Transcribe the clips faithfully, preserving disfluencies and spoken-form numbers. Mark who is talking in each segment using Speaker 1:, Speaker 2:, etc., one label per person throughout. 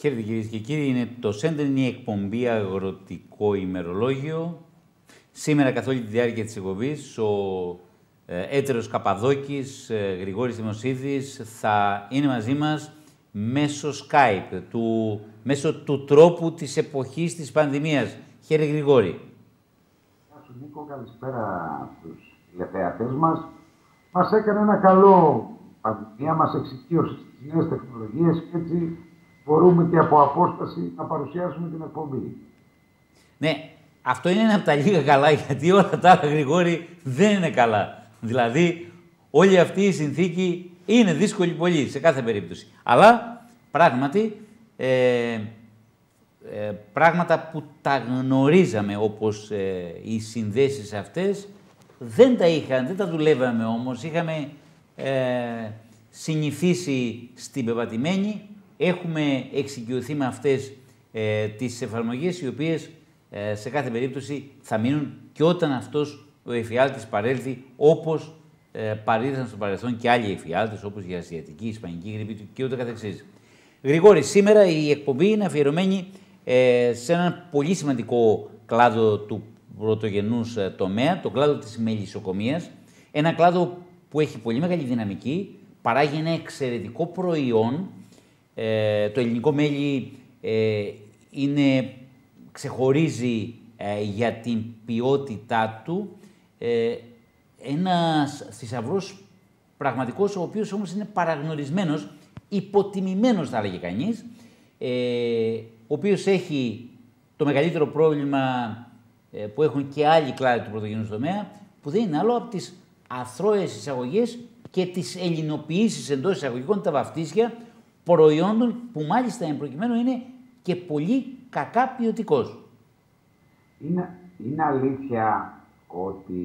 Speaker 1: Χαίρετε κυρίες και κύριοι, είναι το Σέντερ, είναι η εκπομπή Αγροτικό Ημερολόγιο. Σήμερα καθ' όλη τη διάρκεια της εκπομπής ο ε, έτερος Καπαδόκης, ε, Γρηγόρης Δημοσίδης, θα είναι μαζί μας μέσω Skype, του, μέσω του τρόπου της εποχής της πανδημίας. Χαίρετε Γρηγόρη.
Speaker 2: Γεια σου Νίκο, καλησπέρα στους τηλεθεατές μας. Μας έκανε ένα καλό πανδημία, μας εξοικείωσε στις νέες τεχνολογίες και έτσι μπορούμε και από απόσταση να παρουσιάσουμε την εκπομπή.
Speaker 1: Ναι, αυτό είναι ένα από τα λίγα καλά, γιατί όλα τα άλλα, Γρηγόρη, δεν είναι καλά. Δηλαδή, όλη αυτή η συνθήκη είναι δύσκολη πολύ, σε κάθε περίπτωση. Αλλά, πράγματι, ε, ε, πράγματα που τα γνωρίζαμε, όπως ε, οι συνδέσεις αυτές, δεν τα είχαν, δεν τα δουλεύαμε όμως. Είχαμε ε, συνηθίσει στην πεπατημένη, έχουμε εξοικειωθεί με αυτές ε, τις εφαρμογές, οι οποίες ε, σε κάθε περίπτωση θα μείνουν και όταν αυτός ο εφιάλτης παρέλθει, όπως ε, παρήλθαν στο παρελθόν και άλλοι εφιάλτες, όπως η ασιατική, η ισπανική γρίπη και ούτω καθεξής. Γρηγόρη, σήμερα η εκπομπή είναι αφιερωμένη ε, σε έναν πολύ σημαντικό κλάδο του πρωτογενούς ε, τομέα, το κλάδο της μελισσοκομείας. Ένα κλάδο που έχει πολύ μεγάλη δυναμική, παράγει ένα εξαιρετικό προϊόν. Ε, το ελληνικό μέλι ε, είναι, ξεχωρίζει ε, για την ποιότητά του. Ε, ένας θησαυρός πραγματικός, ο οποίος όμως είναι παραγνωρισμένος, υποτιμημένος θα έλεγε κανείς, ε, ο οποίος έχει το μεγαλύτερο πρόβλημα ε, που έχουν και άλλοι κλάδοι του πρωτογενούς τομέα, που δεν είναι άλλο από τις αθρώες εισαγωγές και τις ελληνοποιήσεις εντός εισαγωγικών, τα βαφτίσια προϊόντων που μάλιστα εν προκειμένου είναι και πολύ κακά ποιοτικός.
Speaker 2: Είναι, είναι αλήθεια ότι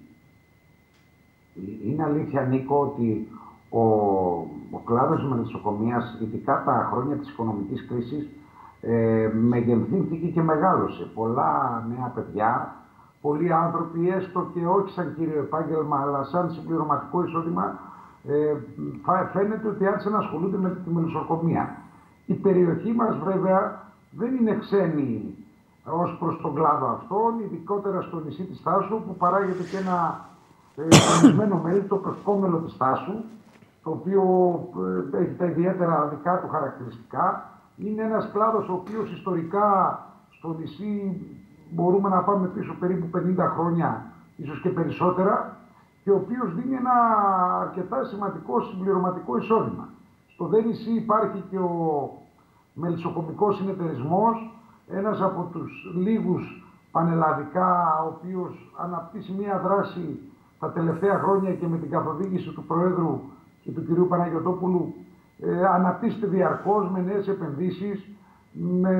Speaker 2: είναι αλήθεια, Νίκο, ότι ο, ο κλάδος της μελισσοκομείας, ειδικά τα χρόνια της οικονομικής κρίσης, ε, μεγενθύνθηκε και μεγάλωσε. Πολλά νέα παιδιά, πολλοί άνθρωποι, έστω και όχι σαν κύριο επάγγελμα, αλλά σαν συμπληρωματικό εισόδημα, ε, φαίνεται ότι άρχισαν να ασχολούνται με τη μελισσοκομεία. Η περιοχή μας βέβαια δεν είναι ξένη ως προς τον κλάδο αυτόν, ειδικότερα στο νησί της Θάσου, που παράγεται και ένα τονισμένο μέλι, το προσκόμελο της Θάσου, το οποίο ε, έχει τα ιδιαίτερα δικά του χαρακτηριστικά. Είναι ένας κλάδος ο οποίος ιστορικά στο νησί μπορούμε να πάμε πίσω περίπου πενήντα χρόνια, ίσως και περισσότερα, και ο οποίος δίνει ένα αρκετά σημαντικό συμπληρωματικό εισόδημα. Στο δε νησί υπάρχει και ο μελισσοκομικός συνεταιρισμός, ένας από τους λίγους πανελλαδικά, ο οποίος αναπτύσσει μία δράση τα τελευταία χρόνια και με την καθοδήγηση του Προέδρου και του κυρίου Παναγιωτόπουλου ε, αναπτύσσεται διαρκώς με νέες επενδύσεις, με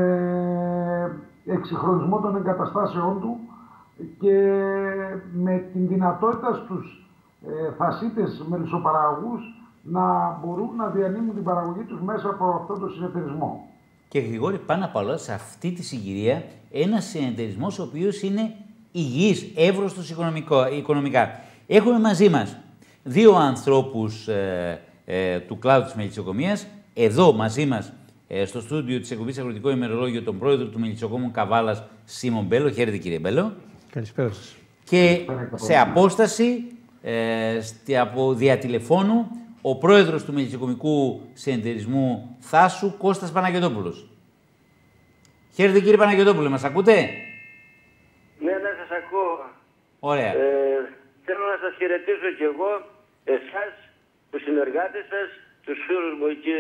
Speaker 2: εξυγχρονισμό των εγκαταστάσεών του και με την δυνατότητα στους ε, θασίτες μελισσοπαραγωγούς να μπορούν να διανύμουν την παραγωγή τους μέσα από αυτόν τον συνεταιρισμό.
Speaker 1: Και Γρηγόρη, πάνω απ' όλα, σε αυτή τη συγκυρία, ένας συνεταιρισμός ο οποίος είναι υγιής, εύρωστος οικονομικά. Έχουμε μαζί μας δύο ανθρώπους ε, ε, του κλάδου της μελισσοκομείας, εδώ μαζί μας ε, στο στούντιο της εκπομπής Αγροτικό Ημερολόγιο, τον πρόεδρο του Μελισσοκόμου Καβάλας, Σίμων Μπέλο. Χαίρετε κύριε Μπέλο.
Speaker 3: Καλησπέρα σας.
Speaker 1: Και σε απόσταση, ε, στη, από διατηλεφώνου, ο πρόεδρος του Μελισσοκομικού Συνεταιρισμού Θάσου, Κώστας Παναγιωτόπουλος. Χαίρετε κύριε Παναγιωτόπουλε, μας ακούτε?
Speaker 4: Ναι, ναι, σας ακούω.
Speaker 1: Ωραία.
Speaker 4: Ε, θέλω να σας χαιρετήσω κι εγώ, εσάς, τους συνεργάτες σας, τους φίλους μου εκεί,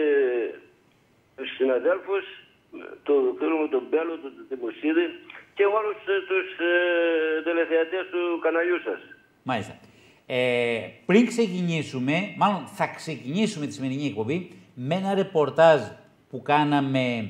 Speaker 4: τους συναδέλφους, του φίλου μου τον Μπέλο, του Δημοσίδη και όλους τους ε, τελεθεατές του καναλιού σας.
Speaker 1: Μάλιστα. Ε, πριν ξεκινήσουμε, μάλλον θα ξεκινήσουμε τη σημερινή εκπομπή με ένα ρεπορτάζ που κάναμε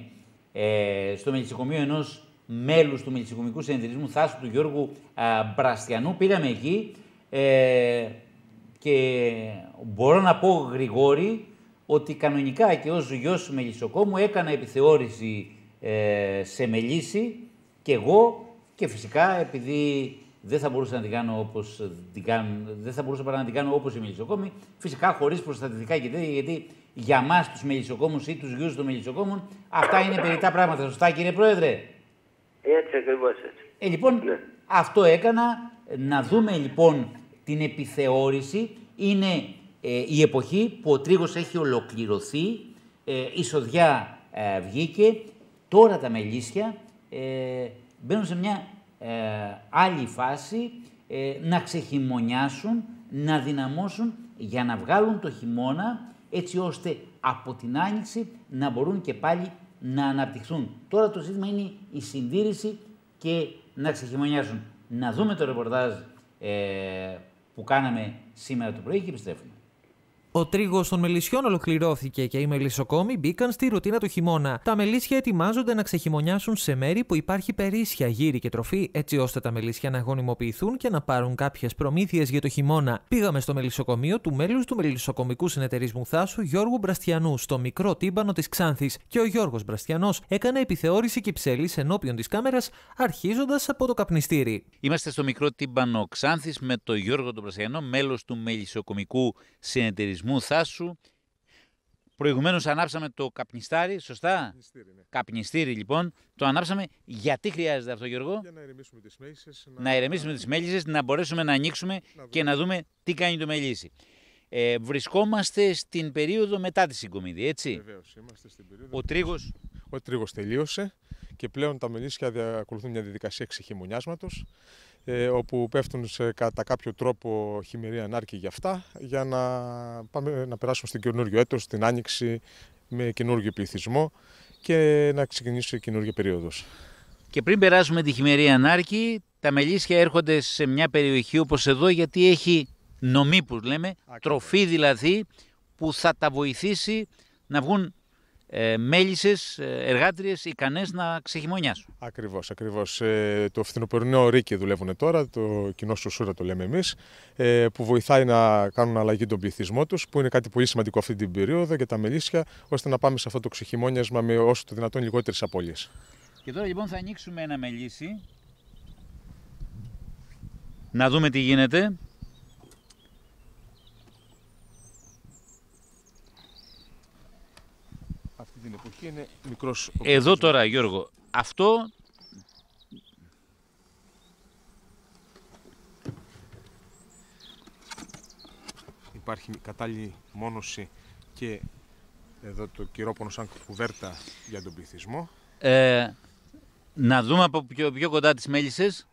Speaker 1: ε, στο μελισσοκομείο ενός μέλους του Μελισσοκομικού Συνεταιρισμού Θάσου, του Γιώργου α, Μπραστιανού. Πήγαμε εκεί ε, και μπορώ να πω, Γρηγόρη, ότι κανονικά και ως γιος μελισσοκόμου έκανα επιθεώρηση ε, σε μελίσι και εγώ, και φυσικά επειδή δεν θα μπορούσα να την κάνω όπως την κάνουν, δεν θα μπορούσα παρά να την κάνω όπως οι μελισσοκόμοι. Φυσικά χωρίς προστατευτικά και τέτοια, γιατί για μας τους μελισσοκόμους ή τους γιους των μελισσοκόμων αυτά είναι περιττά πράγματα. Σωστά, κύριε Πρόεδρε?
Speaker 4: Έτσι ακριβώς έτσι.
Speaker 1: Ε, λοιπόν, ναι. Αυτό έκανα. Να δούμε λοιπόν την επιθεώρηση. Είναι ε, η εποχή που ο τρίγος έχει ολοκληρωθεί, ε, η σοδιά ε, βγήκε. Τώρα τα μελίσια ε, μπαίνουν σε μια ε, άλλη φάση, ε, να ξεχειμωνιάσουν, να δυναμώσουν για να βγάλουν το χειμώνα, έτσι ώστε από την άνοιξη να μπορούν και πάλι να αναπτυχθούν. Τώρα το ζήτημα είναι η συντήρηση και να ξεχειμωνιάσουν. Να δούμε το ρεπορτάζ ε, που κάναμε σήμερα το πρωί και επιστρέφουμε.
Speaker 3: Ο τρίγος των μελισσιών ολοκληρώθηκε και οι μελισσοκόμοι μπήκαν στη ρουτίνα του χειμώνα. Τα μελίσια ετοιμάζονται να ξεχειμωνιάσουν σε μέρη που υπάρχει περίσσια, γύρι και τροφή, έτσι ώστε τα μελίσια να γονιμοποιηθούν και να πάρουν κάποιες προμήθειες για το χειμώνα. Πήγαμε στο μελισσοκομείο του μέλους του Μελισσοκομικού Συνεταιρισμού Θάσου Γιώργου Μπραστιανού, στο μικρό τύμπανο της Ξάνθης, και ο Γιώργος Μπραστιανός έκανε επιθεώρηση κυψέλης ενώπιον της κάμερας, αρχίζοντας από το καπνιστήρι.
Speaker 1: Είμαστε στο μικρό τύμπανο Ξάνθης με τον Γιώργο τον Μπραστιανό, μέλος του Μελισσοκομικού Συνεταιρισμού Θάσου. Προηγουμένως ανάψαμε το καπνιστάρι, σωστά? Καπνιστήρι, ναι. Καπνιστήρι, λοιπόν. Το ανάψαμε. Γιατί χρειάζεται αυτό, Γιώργο?
Speaker 5: Για να ηρεμήσουμε τις μέλισσες.
Speaker 1: Να, να ηρεμήσουμε τις μέλισσες, να μπορέσουμε να ανοίξουμε να και να δούμε τι κάνει το μελίσι. Ε, βρισκόμαστε στην περίοδο μετά τη συγκομιδή, έτσι?
Speaker 5: Βεβαίως, είμαστε στην περίοδο.
Speaker 1: Ο τρίγος...
Speaker 5: Ο τρίγος τελείωσε και πλέον τα μελίσια ακολουθούν μια διαδικασία ξεχειμωνιάσματος, ε, όπου πέφτουν σε, κατά κάποιο τρόπο χειμερή ανάρκη για αυτά, για να, πάμε, να περάσουμε στην καινούργιο έτος, στην άνοιξη, με καινούργιο πληθυσμό και να ξεκινήσει η καινούργια περίοδος.
Speaker 1: Και πριν περάσουμε τη χειμερή ανάρκη, τα μελίσια έρχονται σε μια περιοχή όπως εδώ, γιατί έχει νομή, που λέμε, Άκυρα. τροφή δηλαδή, που θα τα βοηθήσει να βγουν Ε, μέλισσες, εργάτριες ικανές να ξεχειμωνιάσουν.
Speaker 5: Ακριβώς, ακριβώς. Ε, το φθινοπορεινό ρίκι δουλεύουν τώρα, το κοινό σουσούρα το λέμε εμείς, ε, που βοηθάει να κάνουν αλλαγή τον πληθυσμό τους, που είναι κάτι πολύ σημαντικό αυτή την περίοδο για τα μελίσια, ώστε να πάμε σε αυτό το ξεχειμώνιασμα με όσο το δυνατόν λιγότερες απώλειες.
Speaker 1: Και τώρα λοιπόν θα ανοίξουμε ένα μελίσι, να δούμε τι γίνεται.
Speaker 5: Αυτή την εποχή είναι μικρός...
Speaker 1: Εδώ τώρα, Γιώργο, αυτό...
Speaker 5: Υπάρχει κατάλληλη μόνωση και εδώ το κυρόπονο σαν κουβέρτα για τον πληθυσμό.
Speaker 1: Ε, να δούμε από πιο, πιο κοντά τις μέλισσες.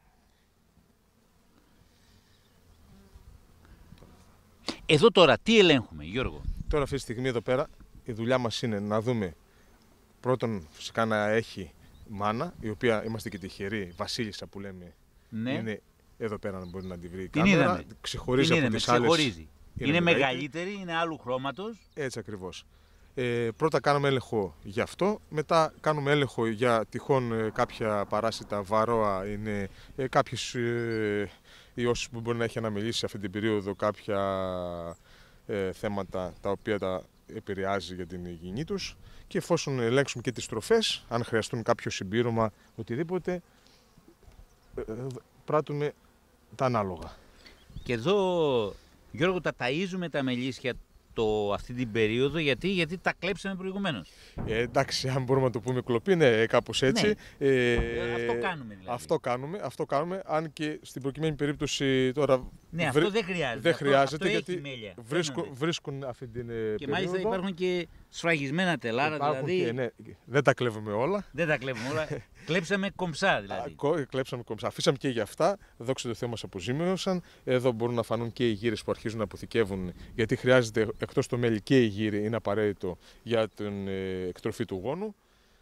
Speaker 1: Εδώ τώρα τι ελέγχουμε, Γιώργο?
Speaker 5: Τώρα αυτή τη στιγμή εδώ πέρα η δουλειά μας είναι να δούμε πρώτον φυσικά να έχει μάνα, η οποία είμαστε και τυχεροί, βασίλισσα που λέμε, ναι. Είναι εδώ πέρα να μπορεί να την βρει η κάμερα. Είδαμε. Ξεχωρίζει
Speaker 1: την
Speaker 5: από τις άλλες.
Speaker 1: Ξεχωρίζει. Είναι, είναι μεγαλύτερη, είναι άλλου χρώματος.
Speaker 5: Έτσι ακριβώς. Ε, πρώτα κάνουμε έλεγχο για αυτό, μετά κάνουμε έλεγχο για τυχόν ε, κάποια παράσιτα, βαρόα, είναι ε, κάποιες ε, ιώσεις που μπορεί να έχει αναμελήσει αυτή την περίοδο, κάποια ε, θέματα τα οποία τα επηρεάζει για την υγιεινή τους, και εφόσον ελέγξουμε και τις τροφές, αν χρειαστούν κάποιο συμπλήρωμα, οτιδήποτε, ε, πράττουμε τα ανάλογα.
Speaker 1: Και εδώ, Γιώργο, τα ταΐζουμε τα μελίσια το, αυτή την περίοδο, γιατί, γιατί τα κλέψαμε προηγουμένως.
Speaker 5: Ε, εντάξει, αν μπορούμε να το πούμε κλοπή, ναι, κάπως έτσι.
Speaker 1: Ναι.
Speaker 5: Ε,
Speaker 1: αυτό κάνουμε δηλαδή.
Speaker 5: Αυτό κάνουμε, αυτό κάνουμε, αν και στην προκειμένη περίπτωση τώρα...
Speaker 1: Ναι,
Speaker 5: βρ...
Speaker 1: αυτό δεν χρειάζεται.
Speaker 5: Δεν
Speaker 1: αυτό,
Speaker 5: χρειάζεται,
Speaker 1: αυτό
Speaker 5: γιατί
Speaker 1: μέλια.
Speaker 5: βρίσκουν, βρίσκουν αυτή την
Speaker 1: και
Speaker 5: περίοδο.
Speaker 1: Και μάλιστα υπάρχουν και σφραγισμένα τελάρα,
Speaker 5: υπάρχουν
Speaker 1: δηλαδή...
Speaker 5: Και, ναι, δεν τα κλέβουμε όλα.
Speaker 1: Δεν τα κλέβουμε όλα. Κλέψαμε κομψά δηλαδή.
Speaker 5: Α, κλέψαμε κομψά. Αφήσαμε και για αυτά. Δόξα τω Θεώ μας αποζημίωσαν. Εδώ μπορούν να φανούν και οι γύρες που αρχίζουν να αποθηκεύουν, γιατί χρειάζεται εκτός το μέλι και η γύρι, είναι απαραίτητο για την ε, εκτροφή του γόνου.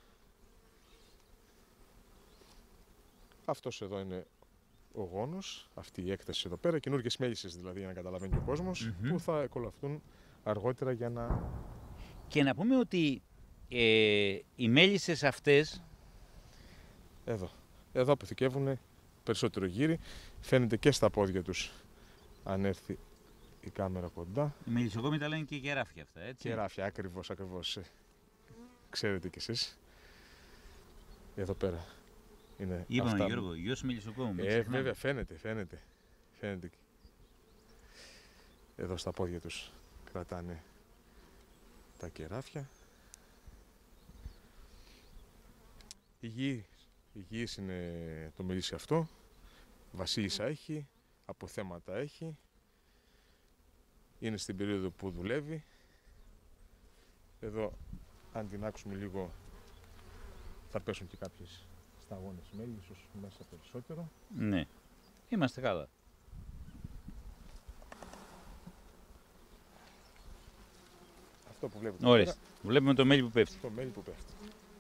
Speaker 5: Αυτός εδώ είναι ο γόνος, αυτή η έκταση εδώ πέρα, καινούργιες μέλισσες δηλαδή, για να καταλαβαίνει ο κόσμος, mm-hmm. που θα εκολαφθούν αργότερα για να...
Speaker 1: Και να πούμε ότι ε, οι μέλισσες αυτές...
Speaker 5: Εδώ, εδώ αποθηκεύουν περισσότερο γύρι, φαίνεται και στα πόδια τους, αν έρθει η κάμερα κοντά.
Speaker 1: Οι μελισσοκόμοι τα λένε και κεράφια αυτά, έτσι.
Speaker 5: Κεράφια, ακριβώς, ακριβώς. Ξέρετε κι εσείς. Εδώ πέρα είναι
Speaker 1: Είπαμε,
Speaker 5: αυτά.
Speaker 1: Γιώργο, γιος Μελισσοκόμου.
Speaker 5: Ε, βέβαια, φαίνεται, φαίνεται. φαίνεται. Εδώ στα πόδια τους κρατάνε τα κεράφια. Υγιής, υγιής είναι το μελίσι αυτό. Βασίλισσα έχει, αποθέματα έχει. Είναι στην περίοδο που δουλεύει. Εδώ, αν την άκουσουμε λίγο, θα πέσουν και κάποιες σταγόνες μέλι, ίσως μέσα περισσότερο.
Speaker 1: Ναι, είμαστε καλά.
Speaker 5: Αυτό που βλέπετε.
Speaker 1: Ωραία. Βλέπουμε το μέλι που πέφτει.
Speaker 5: Το μέλι που πέφτει.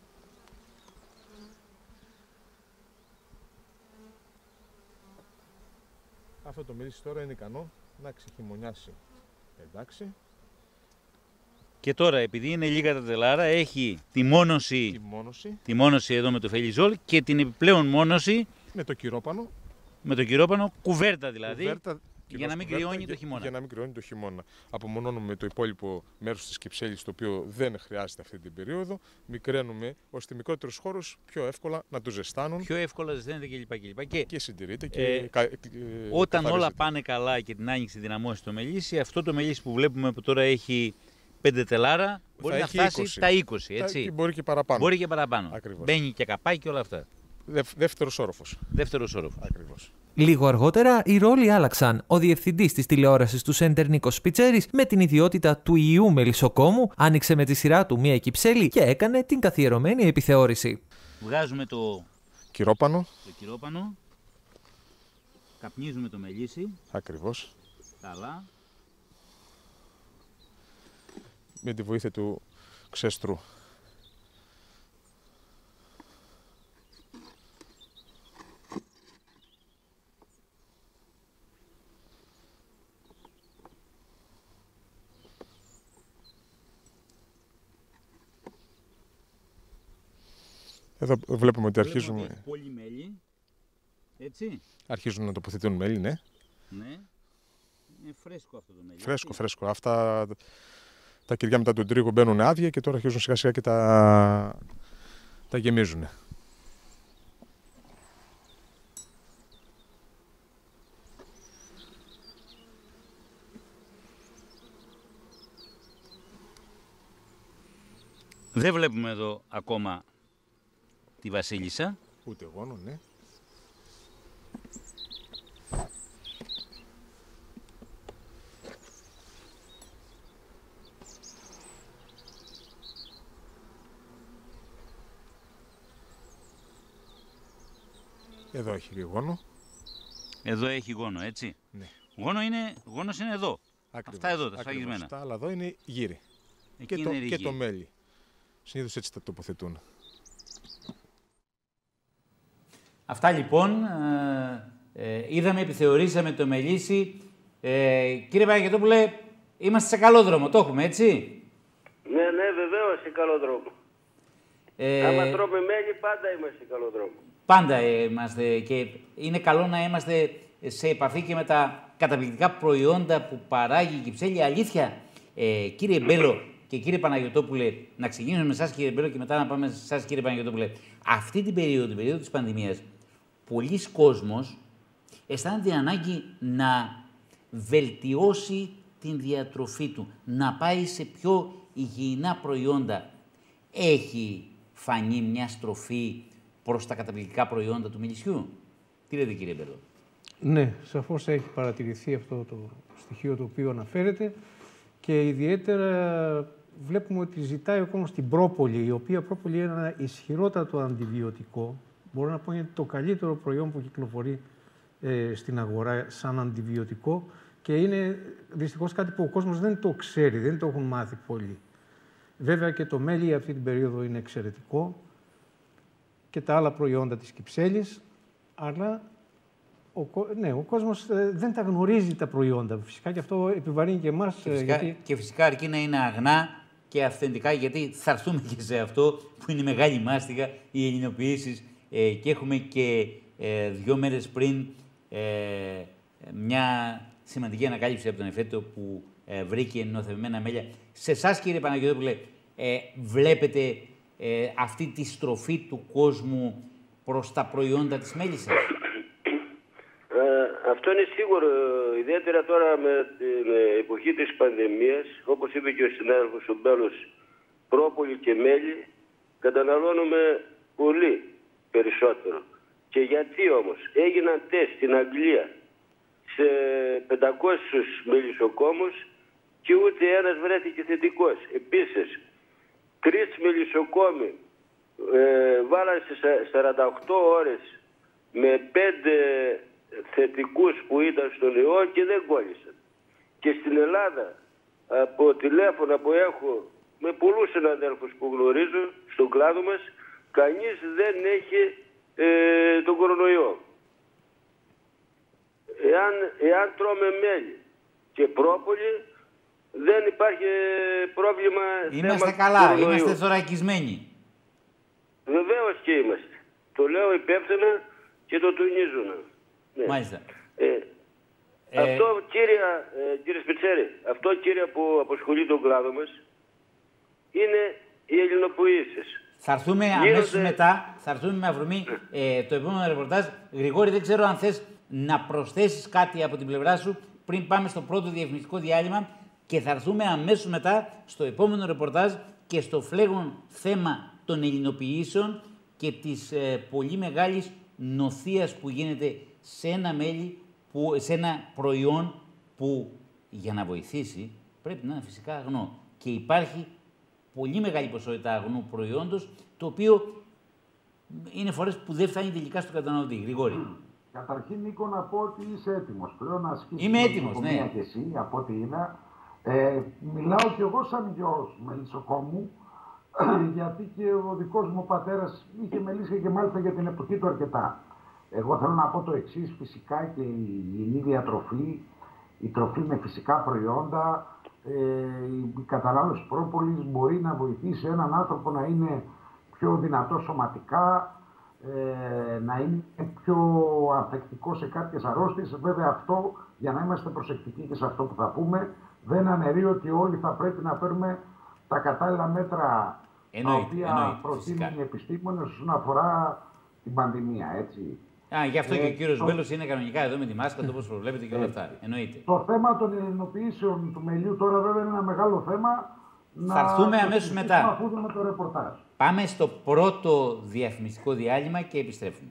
Speaker 5: Αυτό το μελίσι τώρα είναι ικανό να ξεχειμονιάσει. Εντάξει.
Speaker 1: Και τώρα, επειδή είναι λίγα τα τελάρα, έχει τη μόνωση,
Speaker 5: Τη μόνωση.
Speaker 1: τη μόνωση εδώ με το φελιζόλ και την επιπλέον μόνωση
Speaker 5: Με το κυρόπανο.
Speaker 1: με το κυρόπανο, κουβέρτα δηλαδή,
Speaker 5: Κουβέρτα,
Speaker 1: για να μην
Speaker 5: κουβέρτα,
Speaker 1: κρυώνει το
Speaker 5: για-
Speaker 1: χειμώνα.
Speaker 5: Για να μην κρυώνει το χειμώνα. Απομονώνουμε το υπόλοιπο μέρος της κυψέλης, το οποίο δεν χρειάζεται αυτή την περίοδο. Μικραίνουμε ώστε μικρότερους χώρους πιο εύκολα να του ζεστάνουν
Speaker 1: Πιο εύκολα ζεσταίνεται κλπ. Και, και
Speaker 5: και συντηρείται και
Speaker 1: Ε,
Speaker 5: κα- ε,
Speaker 1: όταν
Speaker 5: καθαρίζεται.
Speaker 1: όλα πάνε καλά και την άνοιξη δυναμώσει το μελίσι, αυτό το μελίσι που βλέπουμε που τώρα έχει πέντε τελάρα, μπορεί να
Speaker 5: έχει
Speaker 1: φτάσει
Speaker 5: είκοσι.
Speaker 1: τα είκοσι,
Speaker 5: Τα-
Speaker 1: έτσι.
Speaker 5: και μπορεί και παραπάνω.
Speaker 1: Μπορεί και παραπάνω.
Speaker 5: Ακριβώς.
Speaker 1: Μπαίνει και καπάκι και όλα αυτά.
Speaker 5: Δευ, δεύτερος όροφος.
Speaker 1: Δεύτερος όροφος.
Speaker 5: Ακριβώς.
Speaker 3: Λίγο αργότερα, οι ρόλοι άλλαξαν. Ο διευθυντής της τηλεόρασης του Σέντερ, Νίκος Σπιτσέρης, με την ιδιότητα του ιού Μελισσοκόμου, άνοιξε με τη σειρά του μία κυψέλη και έκανε την καθιερωμένη επιθεώρηση.
Speaker 1: Βγάζουμε το,
Speaker 5: Κυρόπανο.
Speaker 1: το κυρόπανο, καπνίζουμε το μελίσι,
Speaker 5: Ακριβώς.
Speaker 1: καλά.
Speaker 5: Με τη βοήθεια του ξέστρου. Εδώ βλέπουμε ότι αρχίζουμε,
Speaker 1: Βλέπουμε ότι έχει πολύ μέλι, έτσι.
Speaker 5: αρχίζουν να τοποθετούν μέλι, ναι.
Speaker 1: Ναι. Είναι φρέσκο αυτό το μέλι.
Speaker 5: Φρέσκο,
Speaker 1: έτσι.
Speaker 5: φρέσκο. Αυτά τα κυριά μετά τον τρίγο μπαίνουν άδεια και τώρα αρχίζουν σιγά σιγά και τα, τα γεμίζουν.
Speaker 1: Δεν βλέπουμε εδώ ακόμα τη βασίλισσα.
Speaker 5: Ούτε γόνο, ναι. Εδώ έχει και γόνο.
Speaker 1: Εδώ έχει γόνο, έτσι.
Speaker 5: Ναι.
Speaker 1: Γόνο είναι, γόνος είναι εδώ.
Speaker 5: Ακριβώς,
Speaker 1: Αυτά εδώ, τα
Speaker 5: ακριβώς.
Speaker 1: σφαγισμένα.
Speaker 5: Τα άλλα εδώ είναι γύρι.
Speaker 1: Εκεί
Speaker 5: Και το,
Speaker 1: είναι
Speaker 5: και
Speaker 1: ρίγη.
Speaker 5: το μέλι. Συνήθως έτσι τα τοποθετούν.
Speaker 1: Αυτά λοιπόν, ε, ε, είδαμε, επιθεωρήσαμε το μελίσι. Ε, κύριε Παναγιωτόπουλε, είμαστε σε καλό δρόμο, το έχουμε, έτσι.
Speaker 4: Ναι, ναι, βεβαίως, σε καλό δρόμο.
Speaker 1: Ε,
Speaker 4: Άμα τρώμε μέλι, πάντα είμαστε σε καλό δρόμο.
Speaker 1: Πάντα είμαστε και είναι καλό να είμαστε σε επαφή και με τα καταπληκτικά προϊόντα που παράγει η Κυψέλη. Αλήθεια, ε, κύριε Μπέλο και κύριε Παναγιωτόπουλε, να ξεκινήσουμε με εσάς κύριε Μπέλο και μετά να πάμε σε εσάς κύριε Παναγιωτόπουλε. Αυτή την περίοδο, την περίοδο της πανδημίας, πολλοί κόσμος αισθάνεται την ανάγκη να βελτιώσει την διατροφή του, να πάει σε πιο υγιεινά προϊόντα. Έχει φανεί μια στροφή προς τα καταπληκτικά προϊόντα του μελισσιού. Τι λέτε κύριε Μπέλο?
Speaker 6: Ναι, σαφώς έχει παρατηρηθεί αυτό το στοιχείο το οποίο αναφέρεται και ιδιαίτερα βλέπουμε ότι ζητάει ο κόσμος την πρόπολη, η οποία πρόπολη είναι ένα ισχυρότατο αντιβιωτικό. Μπορώ να πω είναι το καλύτερο προϊόν που κυκλοφορεί ε, στην αγορά σαν αντιβιωτικό και είναι δυστυχώς κάτι που ο κόσμος δεν το ξέρει, δεν το έχουν μάθει πολύ. Βέβαια και το μέλι αυτή την περίοδο είναι εξαιρετικό και τα άλλα προϊόντα της Κυψέλης, αλλά ο, ναι, ο κόσμος ε, δεν τα γνωρίζει τα προϊόντα. Φυσικά και αυτό επιβαρύνει και εμάς.
Speaker 1: Και φυσικά,
Speaker 6: γιατί...
Speaker 1: και φυσικά αρκεί να είναι αγνά και αυθεντικά, γιατί θα έρθουμε και σε αυτό που είναι μεγάλη μάστιγα, οι ελληνοποιήσεις. Ε, και έχουμε και ε, δύο μέρες πριν ε, μια σημαντική ανακάλυψη από τον Εφέτο που ε, βρήκε νοθευμένα μέλια. Σε εσάς κύριε Παναγιώτοπουλε, ε, βλέπετε ε, αυτή τη στροφή του κόσμου προς τα προϊόντα της μέλισσας.
Speaker 4: Ε, αυτό είναι σίγουρο, ιδιαίτερα τώρα με την εποχή της πανδημίας, όπως είπε και ο συνάδελφος ο Μπέλος, πρόπολη και μέλι καταναλώνουμε πολύ περισσότερο. Και γιατί όμως? Έγιναν τεστ στην Αγγλία σε πεντακόσιους μελισσοκόμους και ούτε ένας βρέθηκε θετικός. Επίσης, τρεις μελισσοκόμοι ε, βάλαν σε σαράντα οκτώ ώρες με πέντε θετικούς που ήταν στον ιό και δεν κόλλησαν. Και στην Ελλάδα, από τηλέφωνα που έχω με πολλούς συναδέλφους που γνωρίζω στον κλάδο μας, κανείς δεν έχει ε, τον κορονοϊό. Εάν, εάν τρώμε μέλι και πρόπολη, δεν υπάρχει πρόβλημα.
Speaker 1: Είμαστε καλά, κορονοϊού. Είμαστε θωρακισμένοι.
Speaker 4: Βεβαίως και είμαστε. Το λέω υπεύθυνα και το τονίζουν. Ναι.
Speaker 1: Μάλιστα.
Speaker 4: Ε, ε, αυτό, κύριε, ε, κύριε Σπιτσέρη, αυτό κύριε που απασχολεί τον κλάδο μας, είναι οι ελληνοποιήσεις.
Speaker 1: Θα έρθουμε
Speaker 4: Γίνονται...
Speaker 1: αμέσως μετά, θα έρθουμε με αφορμή ε, το επόμενο ρεπορτάζ. Γρηγόρη, δεν ξέρω αν θες να προσθέσεις κάτι από την πλευρά σου πριν πάμε στο πρώτο διαφημιστικό διάλειμμα και θα έρθουμε αμέσως μετά στο επόμενο ρεπορτάζ και στο φλέγον θέμα των ελληνοποιήσεων και της ε, πολύ μεγάλης νοθείας που γίνεται σε ένα μέλι, που, σε ένα προϊόν που για να βοηθήσει πρέπει να είναι φυσικά αγνό. Και υπάρχει πολύ μεγάλη ποσότητα αγνού προϊόντος, το οποίο είναι φορές που δεν φτάνει τελικά στο καταναλωτή. Γρηγόρη.
Speaker 2: Καταρχήν, Νίκο, να πω ότι είσαι έτοιμος πλέον να ασκήσεις.
Speaker 1: Είμαι έτοιμος, ναι.
Speaker 2: Και εσύ, από ό,τι είναι. Ε, μιλάω κι εγώ σαν γιος μελισσοκόμου, γιατί και ο δικός μου πατέρας είχε μελίσια και μάλιστα για την εποχή του αρκετά. Εγώ θέλω να πω το εξής, φυσικά και η υγιεινή διατροφή, η τροφή με φυσικά προϊόντα, ε, η κατανάλωση πρόπολης μπορεί να βοηθήσει έναν άνθρωπο να είναι πιο δυνατό σωματικά, ε, να είναι πιο ανθεκτικό σε κάποιες αρρώστιες. Βέβαια αυτό, για να είμαστε προσεκτικοί και σε αυτό που θα πούμε, δεν αναιρεί ότι όλοι θα πρέπει να παίρνουμε τα κατάλληλα μέτρα
Speaker 1: εννοείται,
Speaker 2: τα οποία
Speaker 1: εννοείται,
Speaker 2: προτείνουν
Speaker 1: φυσικά.
Speaker 2: οι επιστήμονες όσον αφορά την πανδημία, έτσι.
Speaker 1: Α, γι' αυτό
Speaker 2: ε,
Speaker 1: και ο κύριος
Speaker 2: το...
Speaker 1: Βέλος είναι κανονικά εδώ με τη μάσκα, το όπως προβλέπετε και όλα αυτά. Εννοείται.
Speaker 2: Το θέμα των ελληνοποιήσεων του μελιού τώρα βέβαια είναι ένα μεγάλο θέμα.
Speaker 1: Θα έρθουμε αμέσως μετά.
Speaker 2: Αφού δούμε το ρεπορτάζ.
Speaker 1: Πάμε στο πρώτο διαφημιστικό διάλειμμα και επιστρέφουμε.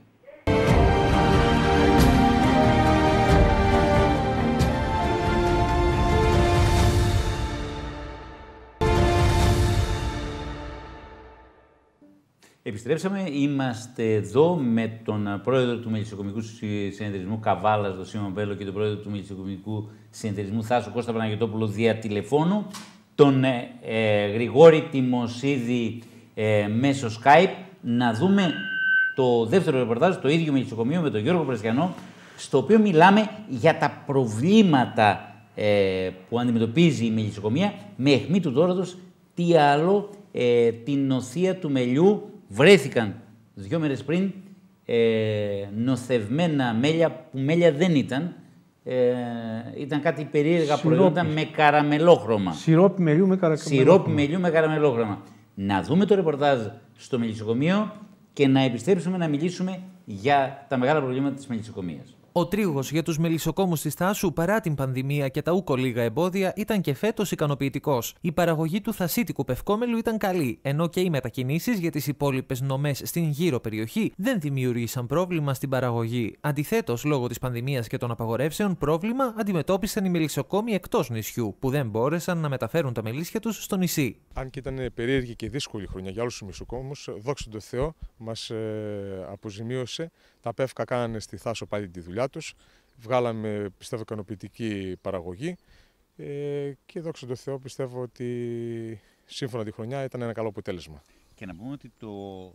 Speaker 1: Επιστρέψαμε, είμαστε εδώ με τον πρόεδρο του Μελισσοκομικού Συνεταιρισμού Καβάλας, τον Σίμων Μπέλο, και τον πρόεδρο του Μελισσοκομικού Συνεταιρισμού Θάσο Κώστα Παναγιωτόπουλο δια τηλεφώνου, τον ε, ε, Γρηγόρη Τιμοσίδη ε, μέσω Skype, να δούμε το δεύτερο ρεπορτάζ, το ίδιο μελισσοκομείο με τον Γιώργο Πρεσιανό, στο οποίο μιλάμε για τα προβλήματα ε, που αντιμετωπίζει η μελισσοκομεία, με αιχμή του τόρατος, τι άλλο, ε, την νοθεία του μελιού. Βρέθηκαν δύο μέρες πριν ε, νοθευμένα μέλια, που μέλια δεν ήταν. Ε, ήταν κάτι περίεργα
Speaker 6: Σιρόπι.
Speaker 1: προϊόντα με καραμελόχρωμα.
Speaker 6: Σιρόπι μελιού με καραμελόχρωμα.
Speaker 1: Σιρόπι μελιού με καραμελόχρωμα. Να δούμε το ρεπορτάζ στο μελισσοκομείο και να επιστρέψουμε να μιλήσουμε για τα μεγάλα προβλήματα της μελισσοκομείας.
Speaker 3: Ο τρίγος για τους μελισσοκόμους της Θάσου, παρά την πανδημία και τα ούκο λίγα εμπόδια, ήταν και φέτος ικανοποιητικός. Η παραγωγή του θασίτικου πευκόμελου ήταν καλή, ενώ και οι μετακινήσεις για τις υπόλοιπες νομές στην γύρω περιοχή δεν δημιούργησαν πρόβλημα στην παραγωγή. Αντιθέτως, λόγω της πανδημίας και των απαγορεύσεων, πρόβλημα αντιμετώπισαν οι μελισσοκόμοι εκτός νησιού, που δεν μπόρεσαν να μεταφέρουν τα μελίσια τους στο νησί.
Speaker 5: Αν και ήταν περίεργη και δύσκολη χρονιά για όλους τους μελισσοκόμους, δόξα τω Θεώ, μας ε, αποζημίωσε. Τα πεύκα κάνανε στη Θάσο πάλι τη δουλειά τους. Βγάλαμε, πιστεύω, ικανοποιητική παραγωγή ε, και δόξα τω Θεώ πιστεύω ότι σύμφωνα τη χρονιά ήταν ένα καλό αποτέλεσμα.
Speaker 1: Και να πούμε ότι το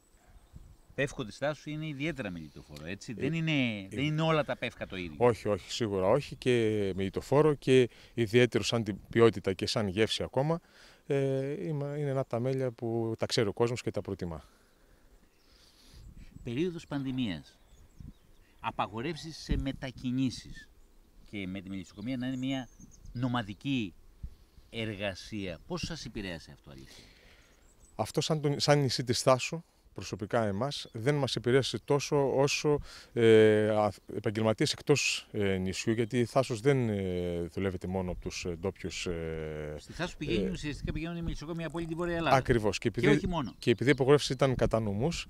Speaker 1: πεύκο της Θάσου είναι ιδιαίτερα μελιτοφόρο, έτσι. Ε, δεν, είναι, ε, δεν είναι όλα τα πεύκα το ίδιο.
Speaker 5: Όχι, όχι, σίγουρα όχι, και μελιτοφόρο και ιδιαίτερο σαν την ποιότητα και σαν γεύση ακόμα. Ε, είναι ένα από τα μέλια που τα ξέρει ο κόσμος και τα προτιμά.
Speaker 1: Περίοδος πανδημίας. Απαγορεύσεις σε μετακινήσεις και με τη μελισσοκομεία να είναι μια νομαδική εργασία. Πώς σας επηρέασε αυτό, αλήθεια?
Speaker 5: Αυτό σαν, τον, σαν νησί της Θάσου προσωπικά εμάς δεν μας επηρέασε τόσο όσο ε, επαγγελματίες εκτός ε, νησιού, γιατί η Θάσος δεν ε, δουλεύεται μόνο από τους ντόπιους. Ε,
Speaker 1: Στη Θάσο πηγαίνει, ε, ουσιαστικά πηγαίνουν οι μελισσοκόμοι από όλη την Βόρεια Ελλάδα.
Speaker 5: Ακριβώς. Και επειδή,
Speaker 1: και όχι μόνο.
Speaker 5: Και επειδή οι απογορεύσεις ήταν κατά νόμους,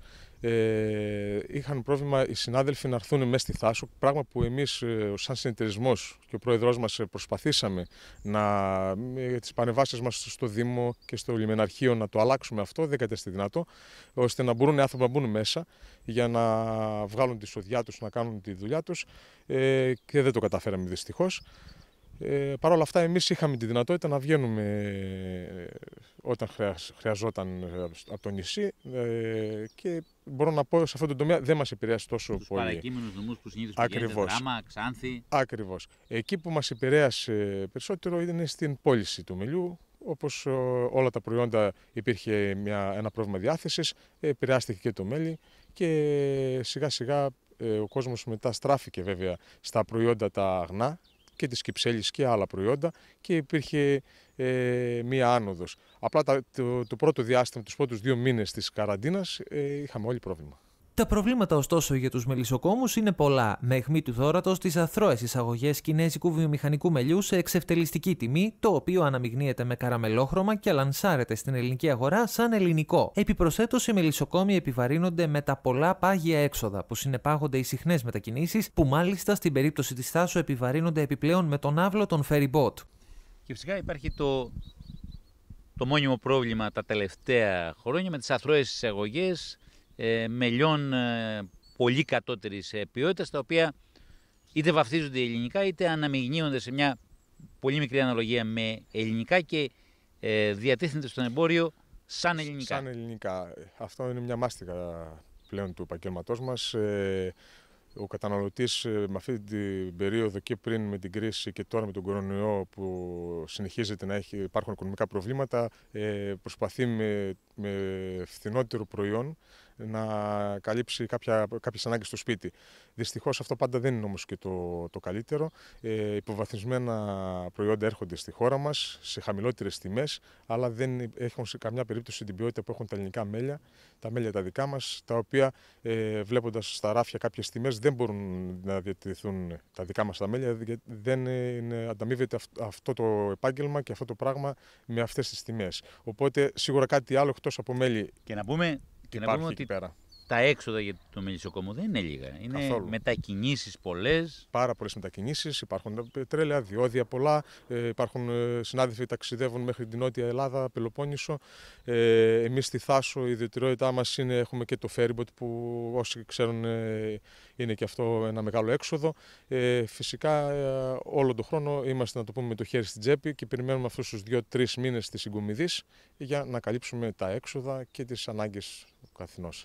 Speaker 5: ε, είχαν πρόβλημα οι συνάδελφοι να έρθουν μέσα στη Θάσο, πράγμα που εμείς ε, σαν συνεταιρισμός και ο πρόεδρός μας προσπαθήσαμε να, με τις παρεμβάσεις μας στο Δήμο και στο Λιμεναρχείο να το αλλάξουμε αυτό, δεν κατέστη δυνατό, ώστε να μπορούν οι άνθρωποι να μπουν μέσα για να βγάλουν τη σοδιά τους, να κάνουν τη δουλειά τους, ε, και δεν το καταφέραμε δυστυχώς. Ε, Παρ' όλα αυτά, εμείς είχαμε τη δυνατότητα να βγαίνουμε ε, όταν χρειαζόταν από το νησί, ε, και μπορώ να πω σε αυτό το τομέα δεν μας επηρέασε τόσο
Speaker 1: τους
Speaker 5: πολύ.
Speaker 1: Τους παρακείμενους νομούς που συνήθως πηγαίνετε, Δράμα, Ξάνθη.
Speaker 5: Ακριβώς. Εκεί που μας επηρέασε περισσότερο είναι στην πώληση του μελιού. Όπως όλα τα προϊόντα υπήρχε μια, ένα πρόβλημα διάθεσης, επηρεάστηκε και το μέλι και σιγά σιγά ε, ο κόσμος μετά στράφηκε βέβαια στα προϊόντα τα αγνά και της κυψέλης και άλλα προϊόντα και υπήρχε ε, μία άνοδος. Απλά τα, το, το πρώτο διάστημα, τους πρώτους δύο μήνες της καραντίνας, ε, είχαμε όλοι πρόβλημα.
Speaker 3: Τα προβλήματα ωστόσο για τους μελισσοκόμους είναι πολλά, με αιχμή του δώρατος τις αθρώες εισαγωγές κινέζικου βιομηχανικού μελιού σε εξευτελιστική τιμή, το οποίο αναμειγνύεται με καραμελόχρωμα και λανσάρεται στην ελληνική αγορά σαν ελληνικό. Επιπροσθέτως, οι μελισσοκόμοι επιβαρύνονται με τα πολλά πάγια έξοδα που συνεπάγονται οι συχνές μετακινήσεις, που μάλιστα στην περίπτωση της Θάσου επιβαρύνονται επιπλέον με τον άβλο των ferry boat.
Speaker 1: Και φυσικά υπάρχει το, το μόνιμο πρόβλημα τα τελευταία χρόνια με τις αθρώες εισαγωγές Ε, μελιών ε, πολύ κατώτερης ε, ποιότητας, τα οποία είτε βαφτίζονται ελληνικά είτε αναμειγνύονται σε μια πολύ μικρή αναλογία με ελληνικά και ε, διατίθενται στον εμπόριο σαν ελληνικά.
Speaker 5: Σαν ελληνικά. Αυτό είναι μια μάστιγα πλέον του επαγγέλματός μας. Ε, ο καταναλωτής ε, με αυτή την περίοδο και πριν με την κρίση και τώρα με τον κορονοϊό που συνεχίζεται να έχει, υπάρχουν οικονομικά προβλήματα, ε, προσπαθεί με, με φθηνότερο προϊόν να καλύψει κάποια, κάποιες ανάγκες στο σπίτι. Δυστυχώς αυτό πάντα δεν είναι όμως και το, το καλύτερο. Ε, υποβαθμισμένα προϊόντα έρχονται στη χώρα μας σε χαμηλότερες τιμές, αλλά δεν έχουν σε καμιά περίπτωση την ποιότητα που έχουν τα ελληνικά μέλια, τα μέλια τα δικά μας, τα οποία ε, βλέποντας στα ράφια κάποιες τιμές δεν μπορούν να διατηρηθούν τα δικά μας τα μέλια, γιατί δεν είναι, ανταμείβεται αυτό το επάγγελμα και αυτό το πράγμα με αυτές τις τιμές. Οπότε σίγουρα κάτι άλλο εκτός από μέλι.
Speaker 1: Και να πούμε, και να πούμε ότι πέρα. Τα έξοδα για το μελισσοκόμο δεν είναι λίγα. Είναι καθόλου. Μετακινήσεις πολλές.
Speaker 5: Πάρα πολλές μετακινήσεις. Υπάρχουν τρέλαια, διόδια πολλά. Ε, υπάρχουν ε, συνάδελφοι που ταξιδεύουν μέχρι την Νότια Ελλάδα, Πελοπόννησο. Ε, εμείς στη Θάσο η ιδιαιτερότητά μας είναι, έχουμε και το ferryboat που όσοι ξέρουν ε, είναι και αυτό ένα μεγάλο έξοδο. Ε, φυσικά ε, όλο τον χρόνο είμαστε, να το πούμε, με το χέρι στην τσέπη και περιμένουμε αυτούς τους δύο-τρεις μήνες της συγκομιδής για να καλύψουμε τα έξοδα και τις ανάγκες του καθενός.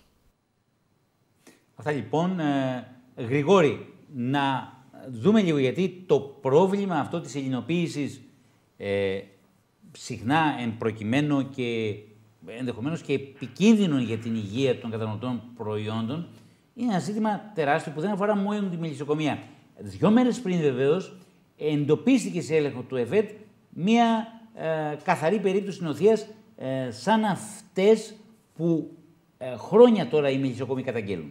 Speaker 1: Αυτά λοιπόν, ε, Γρηγόρη, να δούμε λίγο, γιατί το πρόβλημα αυτό της ελληνοποίησης ε, συχνά εν προκειμένου και ενδεχομένως και επικίνδυνο για την υγεία των καταναλωτών προϊόντων είναι ένα ζήτημα τεράστιο που δεν αφορά μόνο τη μελισσοκομεία. Δύο μέρες πριν βεβαίως εντοπίστηκε σε έλεγχο του ΕΒΕΤ μία ε, καθαρή περίπτωση νοθείας ε, σαν αυτές που ε, χρόνια τώρα οι μελισσοκομοί καταγγέλνουν.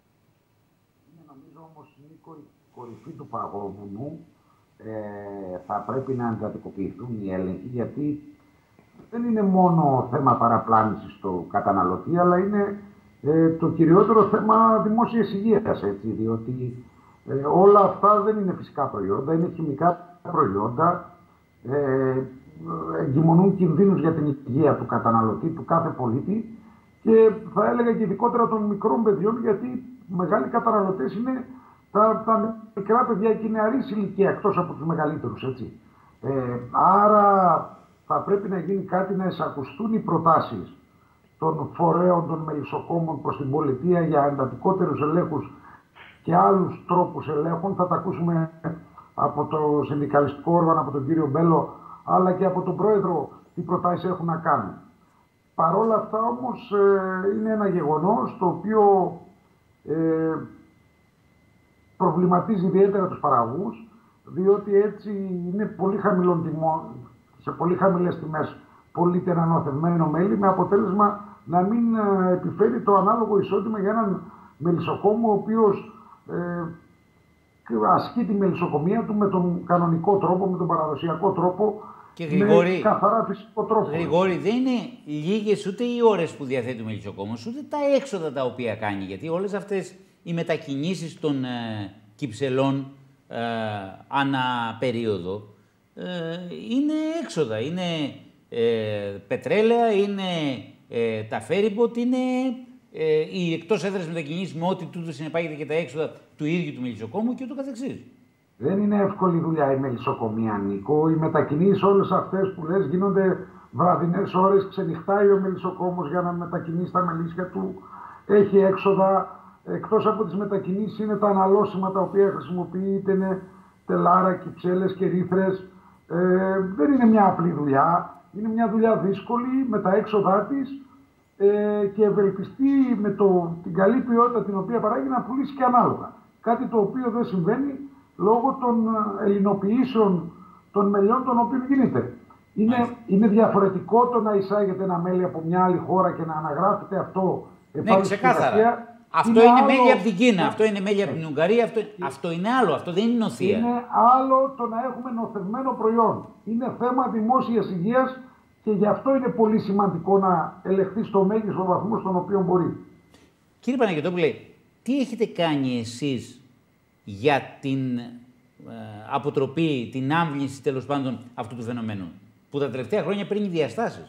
Speaker 2: Η κορυφή του παγόβουνου ε, θα πρέπει να εντατικοποιηθούν οι έλεγχοι, γιατί δεν είναι μόνο θέμα παραπλάνησης του καταναλωτή, αλλά είναι ε, το κυριότερο θέμα δημόσιας υγείας, έτσι, διότι ε, όλα αυτά δεν είναι φυσικά προϊόντα, είναι χημικά προϊόντα, ε, εγκυμονούν κινδύνους για την υγεία του καταναλωτή, του κάθε πολίτη, και θα έλεγα και ειδικότερα των μικρών παιδιών, γιατί οι μεγάλοι καταναλωτές είναι Τα, τα μικρά παιδιά και είναι νεαρής ηλικία, εκτός από τους μεγαλύτερους, έτσι. Ε, άρα θα πρέπει να γίνει κάτι, να εισακουστούν οι προτάσεις των φορέων των μελισσοκόμων προς την πολιτεία για εντατικότερους ελέγχους και άλλους τρόπους ελέγχων. Θα τα ακούσουμε από το συνδικαλιστικό όργανο, από τον κύριο Μπέλο, αλλά και από τον πρόεδρο τι προτάσεις έχουν να κάνουν. Παρ' όλα αυτά όμως ε, είναι ένα γεγονός το οποίο ε, προβληματίζει ιδιαίτερα τους παραγωγούς, διότι έτσι είναι πολύ χαμηλών τιμών, σε πολύ χαμηλές τιμές πωλείται ένα νοθευμένο μέλι, με αποτέλεσμα να μην ε, επιφέρει το ανάλογο εισόδημα για έναν μελισσοκόμο ο οποίος ε, ασκεί τη μελισσοκομεία του με τον κανονικό τρόπο, με τον παραδοσιακό τρόπο,
Speaker 1: και Γρηγόρη,
Speaker 2: με καθαρά φυσικό τρόπο.
Speaker 1: Γρηγόρη, δεν είναι λίγες ούτε οι ώρες που διαθέτει ο μελισσοκόμος, ούτε τα έξοδα τα οποία κάνει, γιατί όλες αυτές οι μετακινήσεις των ε, κυψελών ε, ανά περίοδο ε, είναι έξοδα, είναι ε, πετρέλαια, είναι ε, τα φέριμποτ, είναι ε, οι εκτός έδρας μετακινήσεις με ό,τι τούτο συνεπάγεται και τα έξοδα του ίδιου του μελισσοκόμου και ούτω καθεξής.
Speaker 2: Δεν είναι εύκολη δουλειά η μελισσοκομεία, Νίκο. Οι μετακινήσεις όλες αυτές που λες γίνονται βραδινές ώρες, ξενυχτάει ο μελισσοκόμος για να μετακινήσει τα μελίσια του, έχει έξοδα. Εκτός από τις μετακινήσεις είναι τα αναλώσιμα τα οποία χρησιμοποιεί, είτε είναι τελάρα, κυψέλες και ρήθρες. Ε, δεν είναι μια απλή δουλειά, είναι μια δουλειά δύσκολη με τα έξοδά της ε, και ευελπιστεί με το, την καλή ποιότητα την οποία παράγει να πουλήσει και ανάλογα. Κάτι το οποίο δεν συμβαίνει λόγω των ελληνοποιήσεων των μελιών των οποίων γίνεται. Είναι, είναι διαφορετικό το να εισάγεται ένα μέλι από μια άλλη χώρα και να αναγράφεται αυτό
Speaker 1: επάνω στη γραφεία. Αυτό είναι, είναι μέλι από την Κίνα, αυτό είναι μέλι από την Ουγγαρία, αυτό, αυτό είναι άλλο, αυτό δεν είναι νοθεία.
Speaker 2: Είναι άλλο το να έχουμε νοθευμένο προϊόν. Είναι θέμα δημόσιας υγείας και γι' αυτό είναι πολύ σημαντικό να ελεγχθεί στο μέγιστο βαθμό στον οποίο μπορεί.
Speaker 1: Κύριε Παναγιωτόπουλε, τι έχετε κάνει εσείς για την ε, αποτροπή, την άμβληση τέλος πάντων αυτού του φαινομένου, που τα τελευταία χρόνια παίρνει διαστάσεις?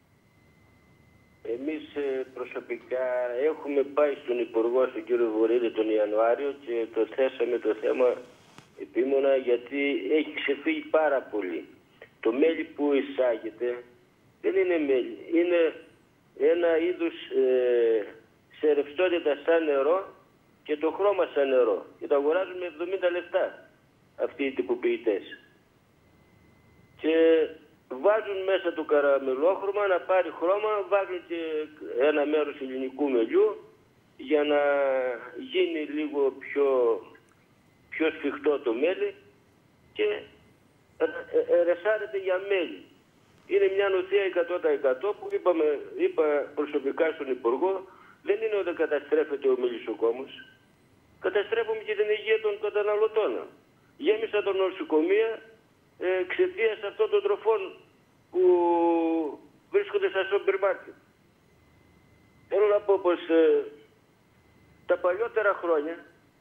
Speaker 4: Εμείς προσωπικά έχουμε πάει στον Υπουργό, στον κύριο Βορύδη, τον Ιανουάριο και το θέσαμε το θέμα επίμονα, γιατί έχει ξεφύγει πάρα πολύ. Το μέλι που εισάγεται δεν είναι μέλι, είναι ένα είδους ε, σε ρευστότητα σαν νερό και το χρώμα σαν νερό. Και το αγοράζουν με εβδομήντα λεπτά αυτοί οι τυποποιητές. Και βάζουν μέσα το καραμελόχρωμα να πάρει χρώμα, βάζουν και ένα μέρος ελληνικού μελιού για να γίνει λίγο πιο, πιο σφιχτό το μέλι και ρεσάρεται για μέλι. Είναι μια νοθεία εκατό τοις εκατό που είπαμε, είπα προσωπικά στον Υπουργό, δεν είναι ότι καταστρέφεται ο μελισσοκόμος, καταστρέφουμε και την υγεία των καταναλωτών. Γέμισα τα νοσοκομεία ε, εξαιτίας αυτών των τροφών που βρίσκονται στα σούπερ μάρκετ. Θέλω να πω πως ε, τα παλιότερα χρόνια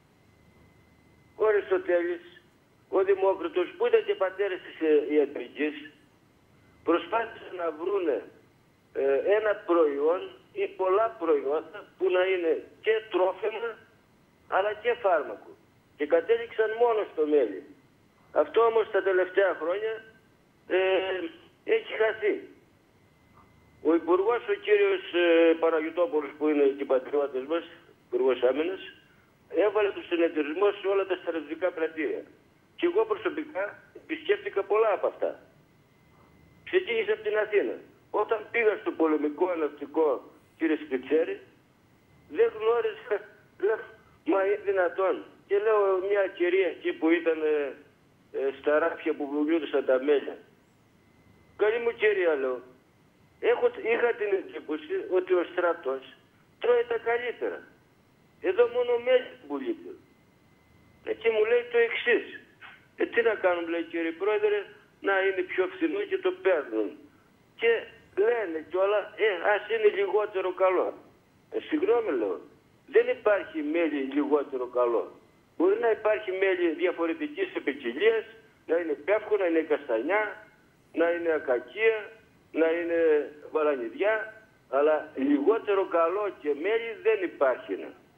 Speaker 4: ο Αριστοτέλης, ο Δημόκριτος, που ήταν και πατέρες της ε, ιατρικής, προσπάθησαν να βρούνε ε, ένα προϊόν ή πολλά προϊόντα που να είναι και τρόφιμα αλλά και φάρμακο. Και κατέληξαν μόνο στο μέλι. Αυτό όμως τα τελευταία χρόνια ε, έχει χαθεί. Ο Υπουργός, ο κύριος ε, Παναγιωτόπουλος, που είναι και πατριώτες μας, Υπουργός Άμυνας, έβαλε το συνεταιρισμό σε όλα τα στρατιωτικά πρατήρια. Και εγώ προσωπικά επισκέφτηκα πολλά από αυτά. Ξεκίνησα από την Αθήνα. Όταν πήγα στο πολεμικό αναπτικό, κύριε Σπιτσέρη, δεν γνώριζα, λέω, μα είναι δυνατόν. Και λέω μια κυρία εκεί που ήταν ε, ε, στα ράφια που βουλιούνταν τα μέλια. Καλή μου κυρία, λέω, έχω, είχα την εντύπωση ότι ο στρατός τρώει τα καλύτερα. Εδώ μόνο μέλι πουλείται. Και μου λέει το εξής. Ε, τι να κάνουμε, λέει, κύριε Πρόεδρε, να είναι πιο φθηνό και το παίρνουν. Και λένε κιόλα, ε, ας είναι λιγότερο καλό. Ε, συγγνώμη, λέω, δεν υπάρχει μέλι λιγότερο καλό. Μπορεί να υπάρχει μέλι διαφορετικής ποικιλίας, να είναι πεύκο, να είναι καστανιά, να είναι ακακία, να είναι βαρανιδιά, αλλά λιγότερο καλό και μέλι δεν υπάρχει.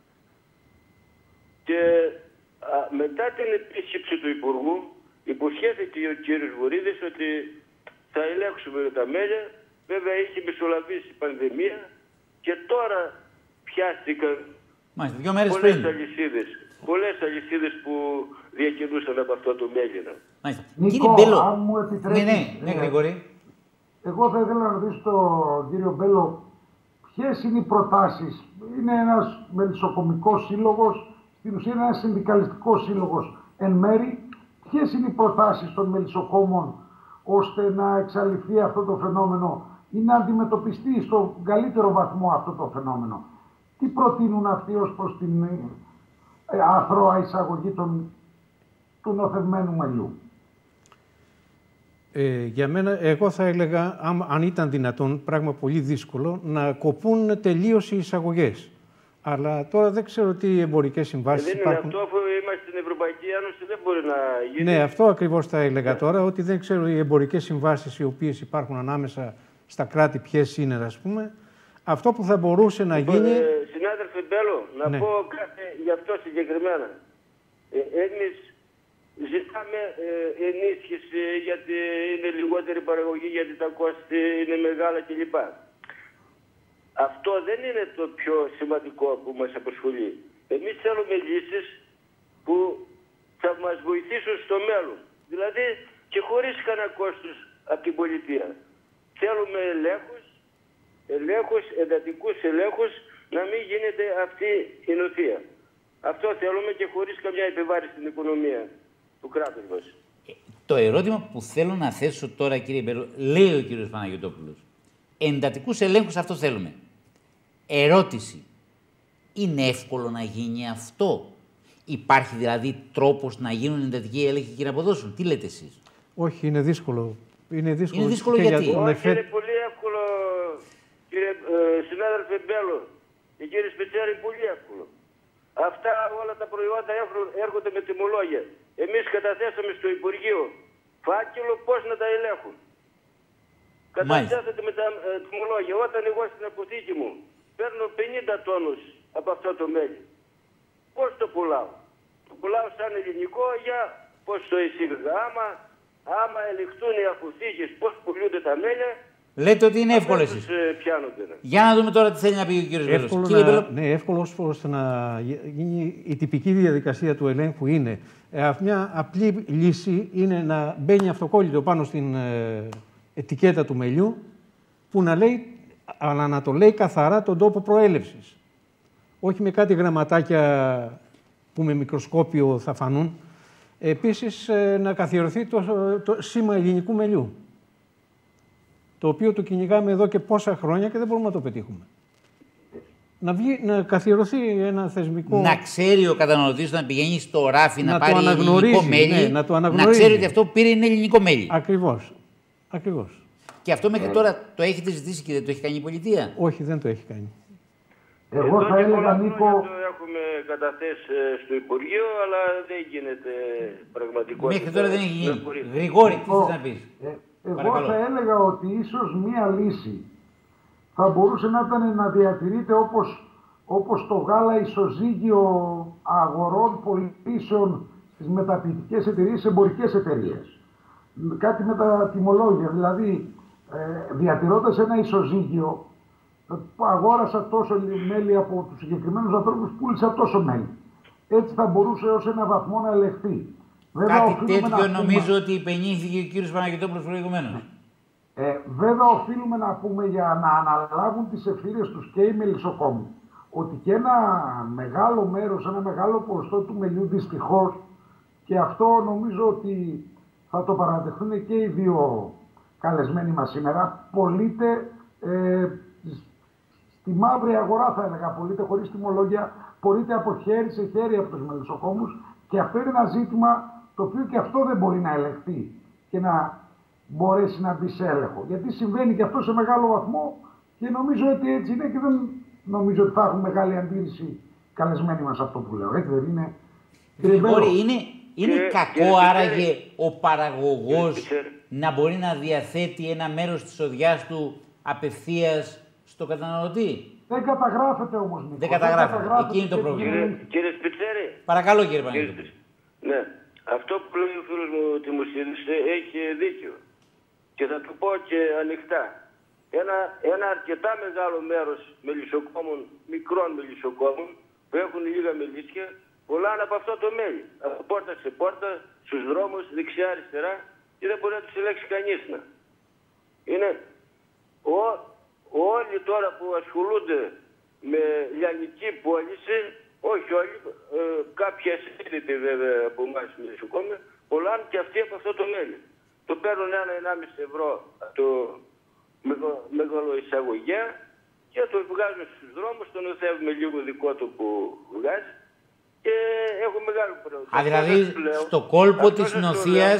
Speaker 4: Και α, μετά την επίσκεψη του Υπουργού, υποσχέθηκε ο κύριος Βορύδης ότι θα ελέγξουμε τα μέλια. Βέβαια είχε μεσολαβήσει η πανδημία και τώρα πιάστηκαν
Speaker 1: Μάλιστα, δύο μέρες
Speaker 4: πολλές
Speaker 1: πριν.
Speaker 4: αλυσίδες. Πολλές αλυσίδες που διακινούσαν από αυτό το μέλινο.
Speaker 1: Μάλιστα.
Speaker 2: Νίκο,
Speaker 1: Κύριε Μπέλο,
Speaker 2: αν μου επιτρέπεις,
Speaker 1: ναι, ναι, ναι,
Speaker 2: ε,
Speaker 1: Γρηγόρη.
Speaker 2: Εγώ θα ήθελα να ρωτήσω τον κύριο Μπέλο, ποιες είναι οι προτάσεις. Είναι ένας μελισσοκομικός σύλλογος, στην ουσία είναι ένας συνδικαλιστικός σύλλογος εν μέρη. Ποιες είναι οι προτάσεις των μελισσοκόμων ώστε να εξαλειφθεί αυτό το φαινόμενο? ή να αντιμετωπιστεί στο καλύτερο βαθμό αυτό το φαινόμενο. Τι προτείνουν αυτοί ως προς την ε, αθρώα εισαγωγή των, του νοθευμένου μελιού?
Speaker 6: Ε, για μένα, εγώ θα έλεγα, αν, αν ήταν δυνατόν, πράγμα πολύ δύσκολο, να κοπούν τελείως οι εισαγωγές. Αλλά τώρα δεν ξέρω τι εμπορικές συμβάσεις
Speaker 4: ε, δεν
Speaker 6: υπάρχουν.
Speaker 4: είναι αυτό, αφού είμαστε στην Ευρωπαϊκή Ένωση, δεν μπορεί να γίνει.
Speaker 6: Ναι, αυτό ακριβώς θα έλεγα τώρα, ότι δεν ξέρω οι εμπορικές συμβάσεις οι οποίες υπάρχουν ανάμεσα στα κράτη ποιες είναι, ας πούμε. Αυτό που θα μπορούσε να γίνει...
Speaker 4: Ε, συνάδελφε Μπέλο, να
Speaker 6: ναι.
Speaker 4: πω κάτι γι' αυτό συγκεκριμένα. Ε, εμείς ζητάμε ε, ενίσχυση γιατί είναι λιγότερη παραγωγή, γιατί τα κόστη είναι μεγάλα κλπ. Αυτό δεν είναι το πιο σημαντικό που μας απασχολεί. Εμείς θέλουμε λύσεις που θα μας βοηθήσουν στο μέλλον. Δηλαδή και χωρίς κανένα κόστος από την πολιτεία. Θέλουμε ελέγχους, ελέγχους, εντατικούς ελέγχους, να μην γίνεται αυτή η νοθεία. Αυτό θέλουμε και χωρίς καμιά επιβάρηση στην οικονομία του κράτους μας.
Speaker 1: Το ερώτημα που θέλω να θέσω τώρα, κύριε Μπέλο, λέει ο κύριος Παναγιωτόπουλος, εντατικούς ελέγχους αυτό θέλουμε. Ερώτηση, είναι εύκολο να γίνει αυτό? Υπάρχει δηλαδή τρόπος να γίνουν εντατικοί έλεγχοι και να αποδώσουν? Τι λέτε εσείς?
Speaker 6: Όχι, είναι δύσκολο. Είναι δύσκολο,
Speaker 1: είναι δύσκολο
Speaker 6: γιατί?
Speaker 1: Για
Speaker 4: Όχι,
Speaker 6: εφέ...
Speaker 4: είναι πολύ εύκολο, κύριε ε, συνάδελφε Μπέλο και κύριε Σπιτσέρη, πολύ εύκολο. Αυτά όλα τα προϊόντα έρχονται με τιμολόγια. Εμείς καταθέσαμε στο Υπουργείο φάκελο πώς να τα ελέγχουν. Καταθέσατε με τα ε, τιμολόγια. Όταν εγώ στην αποθήκη μου παίρνω πενήντα τόνους από αυτό το μέλι, πώς το πουλάω? Το πουλάω σαν ελληνικό για πώς το εισήγαγα. Άμα, άμα ελιχτούν οι αποθήκες πώς πουλούνται τα μέλια,
Speaker 1: λέτε ότι είναι εύκολο εσείς.
Speaker 4: Ναι.
Speaker 1: Για να δούμε τώρα τι θέλει να πει ο κύριος Μπέλος.
Speaker 6: Εύκολο,
Speaker 1: Κύριε
Speaker 6: να,
Speaker 1: Μπέλο...
Speaker 6: ναι, εύκολο ώστε να γίνει η τυπική διαδικασία του ελέγχου είναι ε, μια απλή λύση είναι να μπαίνει αυτοκόλλητο πάνω στην ε, ετικέτα του μελιού που να λέει, αλλά να το λέει καθαρά τον τόπο προέλευσης. Όχι με κάτι γραμματάκια που με μικροσκόπιο θα φανούν. Επίσης ε, να καθιερωθεί το, το σήμα ελληνικού μελιού, το οποίο το κυνηγάμε εδώ και πόσα χρόνια και δεν μπορούμε να το πετύχουμε. Να, βγει, να καθιερωθεί ένα θεσμικό...
Speaker 1: Να ξέρει ο καταναλωτής όταν πηγαίνει στο ράφι να,
Speaker 6: να
Speaker 1: πάρει ελληνικό μέλι,
Speaker 6: ναι, να, το
Speaker 1: να ξέρει ότι αυτό που πήρε είναι ελληνικό μέλι.
Speaker 6: Ακριβώς. Ακριβώς.
Speaker 1: Και αυτό μέχρι τώρα το έχετε ζητήσει και δεν το έχει κάνει η πολιτεία?
Speaker 6: Όχι, δεν το έχει κάνει.
Speaker 2: Εγώ
Speaker 4: Εδώ
Speaker 2: θα έλεγα, Νίκο...
Speaker 4: Το έχουμε καταθέσει στο Υπουργείο, αλλά δεν γίνεται πραγματικότητα.
Speaker 1: Μέχρι τώρα δεν έχει γίνει. Γρηγόρη, τι θες να πεις?
Speaker 2: Ε, εγώ Παρακαλώ. θα έλεγα ότι ίσως μία λύση θα μπορούσε να ήταν να διατηρείται όπως, όπως το γάλα ισοζύγιο αγορών πωλήσεων στις μεταποιητικές εταιρείες, στις εμπορικές εταιρείες. Κάτι με τα τιμολόγια, δηλαδή ε, διατηρώντας ένα ισοζύγιο, αγόρασα τόσο μέλι από τους συγκεκριμένους ανθρώπους, πούλησα τόσο μέλι. Έτσι θα μπορούσε ως ένα βαθμό να ελεγχθεί.
Speaker 1: Βέβαια, κάτι τέτοιο πούμε, νομίζω ότι υπενήθηκε ο κύριος Παναγιωτόπουλος προηγουμένως.
Speaker 2: Ε, βέβαια, οφείλουμε να πούμε για να αναλάβουν τις ευθύνες τους και οι μελισσοκόμοι ότι και ένα μεγάλο μέρος, ένα μεγάλο ποσοστό του μελιού δυστυχώς, και αυτό νομίζω ότι θα το παραδεχθούν και οι δύο καλεσμένοι μας σήμερα, πωλείται ε, στη μαύρη αγορά, θα έλεγα, πωλείται χωρίς τιμολόγια, πωλείται από χέρι σε χέρι από τους μελισσοκόμους, και αυτό είναι ένα ζήτημα το οποίο και αυτό δεν μπορεί να ελεγχθεί και να μπορέσει να μπει σε έλεγχο. Γιατί συμβαίνει και αυτό σε μεγάλο βαθμό και νομίζω ότι έτσι είναι και δεν νομίζω ότι θα έχουν μεγάλη αντίρρηση καλεσμένοι μας αυτό που λέω. Έτσι δεν είναι?
Speaker 1: Γρηγόρη, είναι, είναι και, κακό και, άραγε και, ο παραγωγός και, να μπορεί να διαθέτει ένα μέρος της οδιάς του απευθείας στο καταναλωτή?
Speaker 2: Δεν καταγράφεται όμως, Νίκο.
Speaker 1: Δεν καταγράφεται. Δεν καταγράφεται. Εκεί είναι το πρόβλημα.
Speaker 4: Κύριε, κύριε Σπιτσέρη.
Speaker 1: Παρακαλώ, κύριε Παναγιώτη.
Speaker 4: Ναι. Αυτό που λέει ο φίλος μου ο Τιμοσίδης έχει δίκιο. Και θα του πω και ανοιχτά. Ένα, ένα αρκετά μεγάλο μέρος μελισσοκόμων, μικρών μελισσοκόμων, που έχουν λίγα μελίσια, πουλάνε από αυτό το μέλι. Από πόρτα σε πόρτα, στους δρόμους, δεξιά-αριστερά, και δεν μπορεί να τους ελέγξει κανείς να. Είναι ο, όλοι τώρα που ασχολούνται με λιανική πώληση, όχι όλοι, ε, κάποιοι ασύντητοι βέβαια από εμάς μελισσοκόμοι, πουλάνε και αυτοί από αυτό το μέλι. Το παίρνουν ένα ενάμιση ευρώ το μεγάλο εισαγωγέα και το βγάζουμε στους δρόμους, τον νοθεύουμε λίγο δικό του που βγάζει και έχω μεγάλο πρόβλημα.
Speaker 1: Α, δηλαδή στο κόλπο της νοθείας,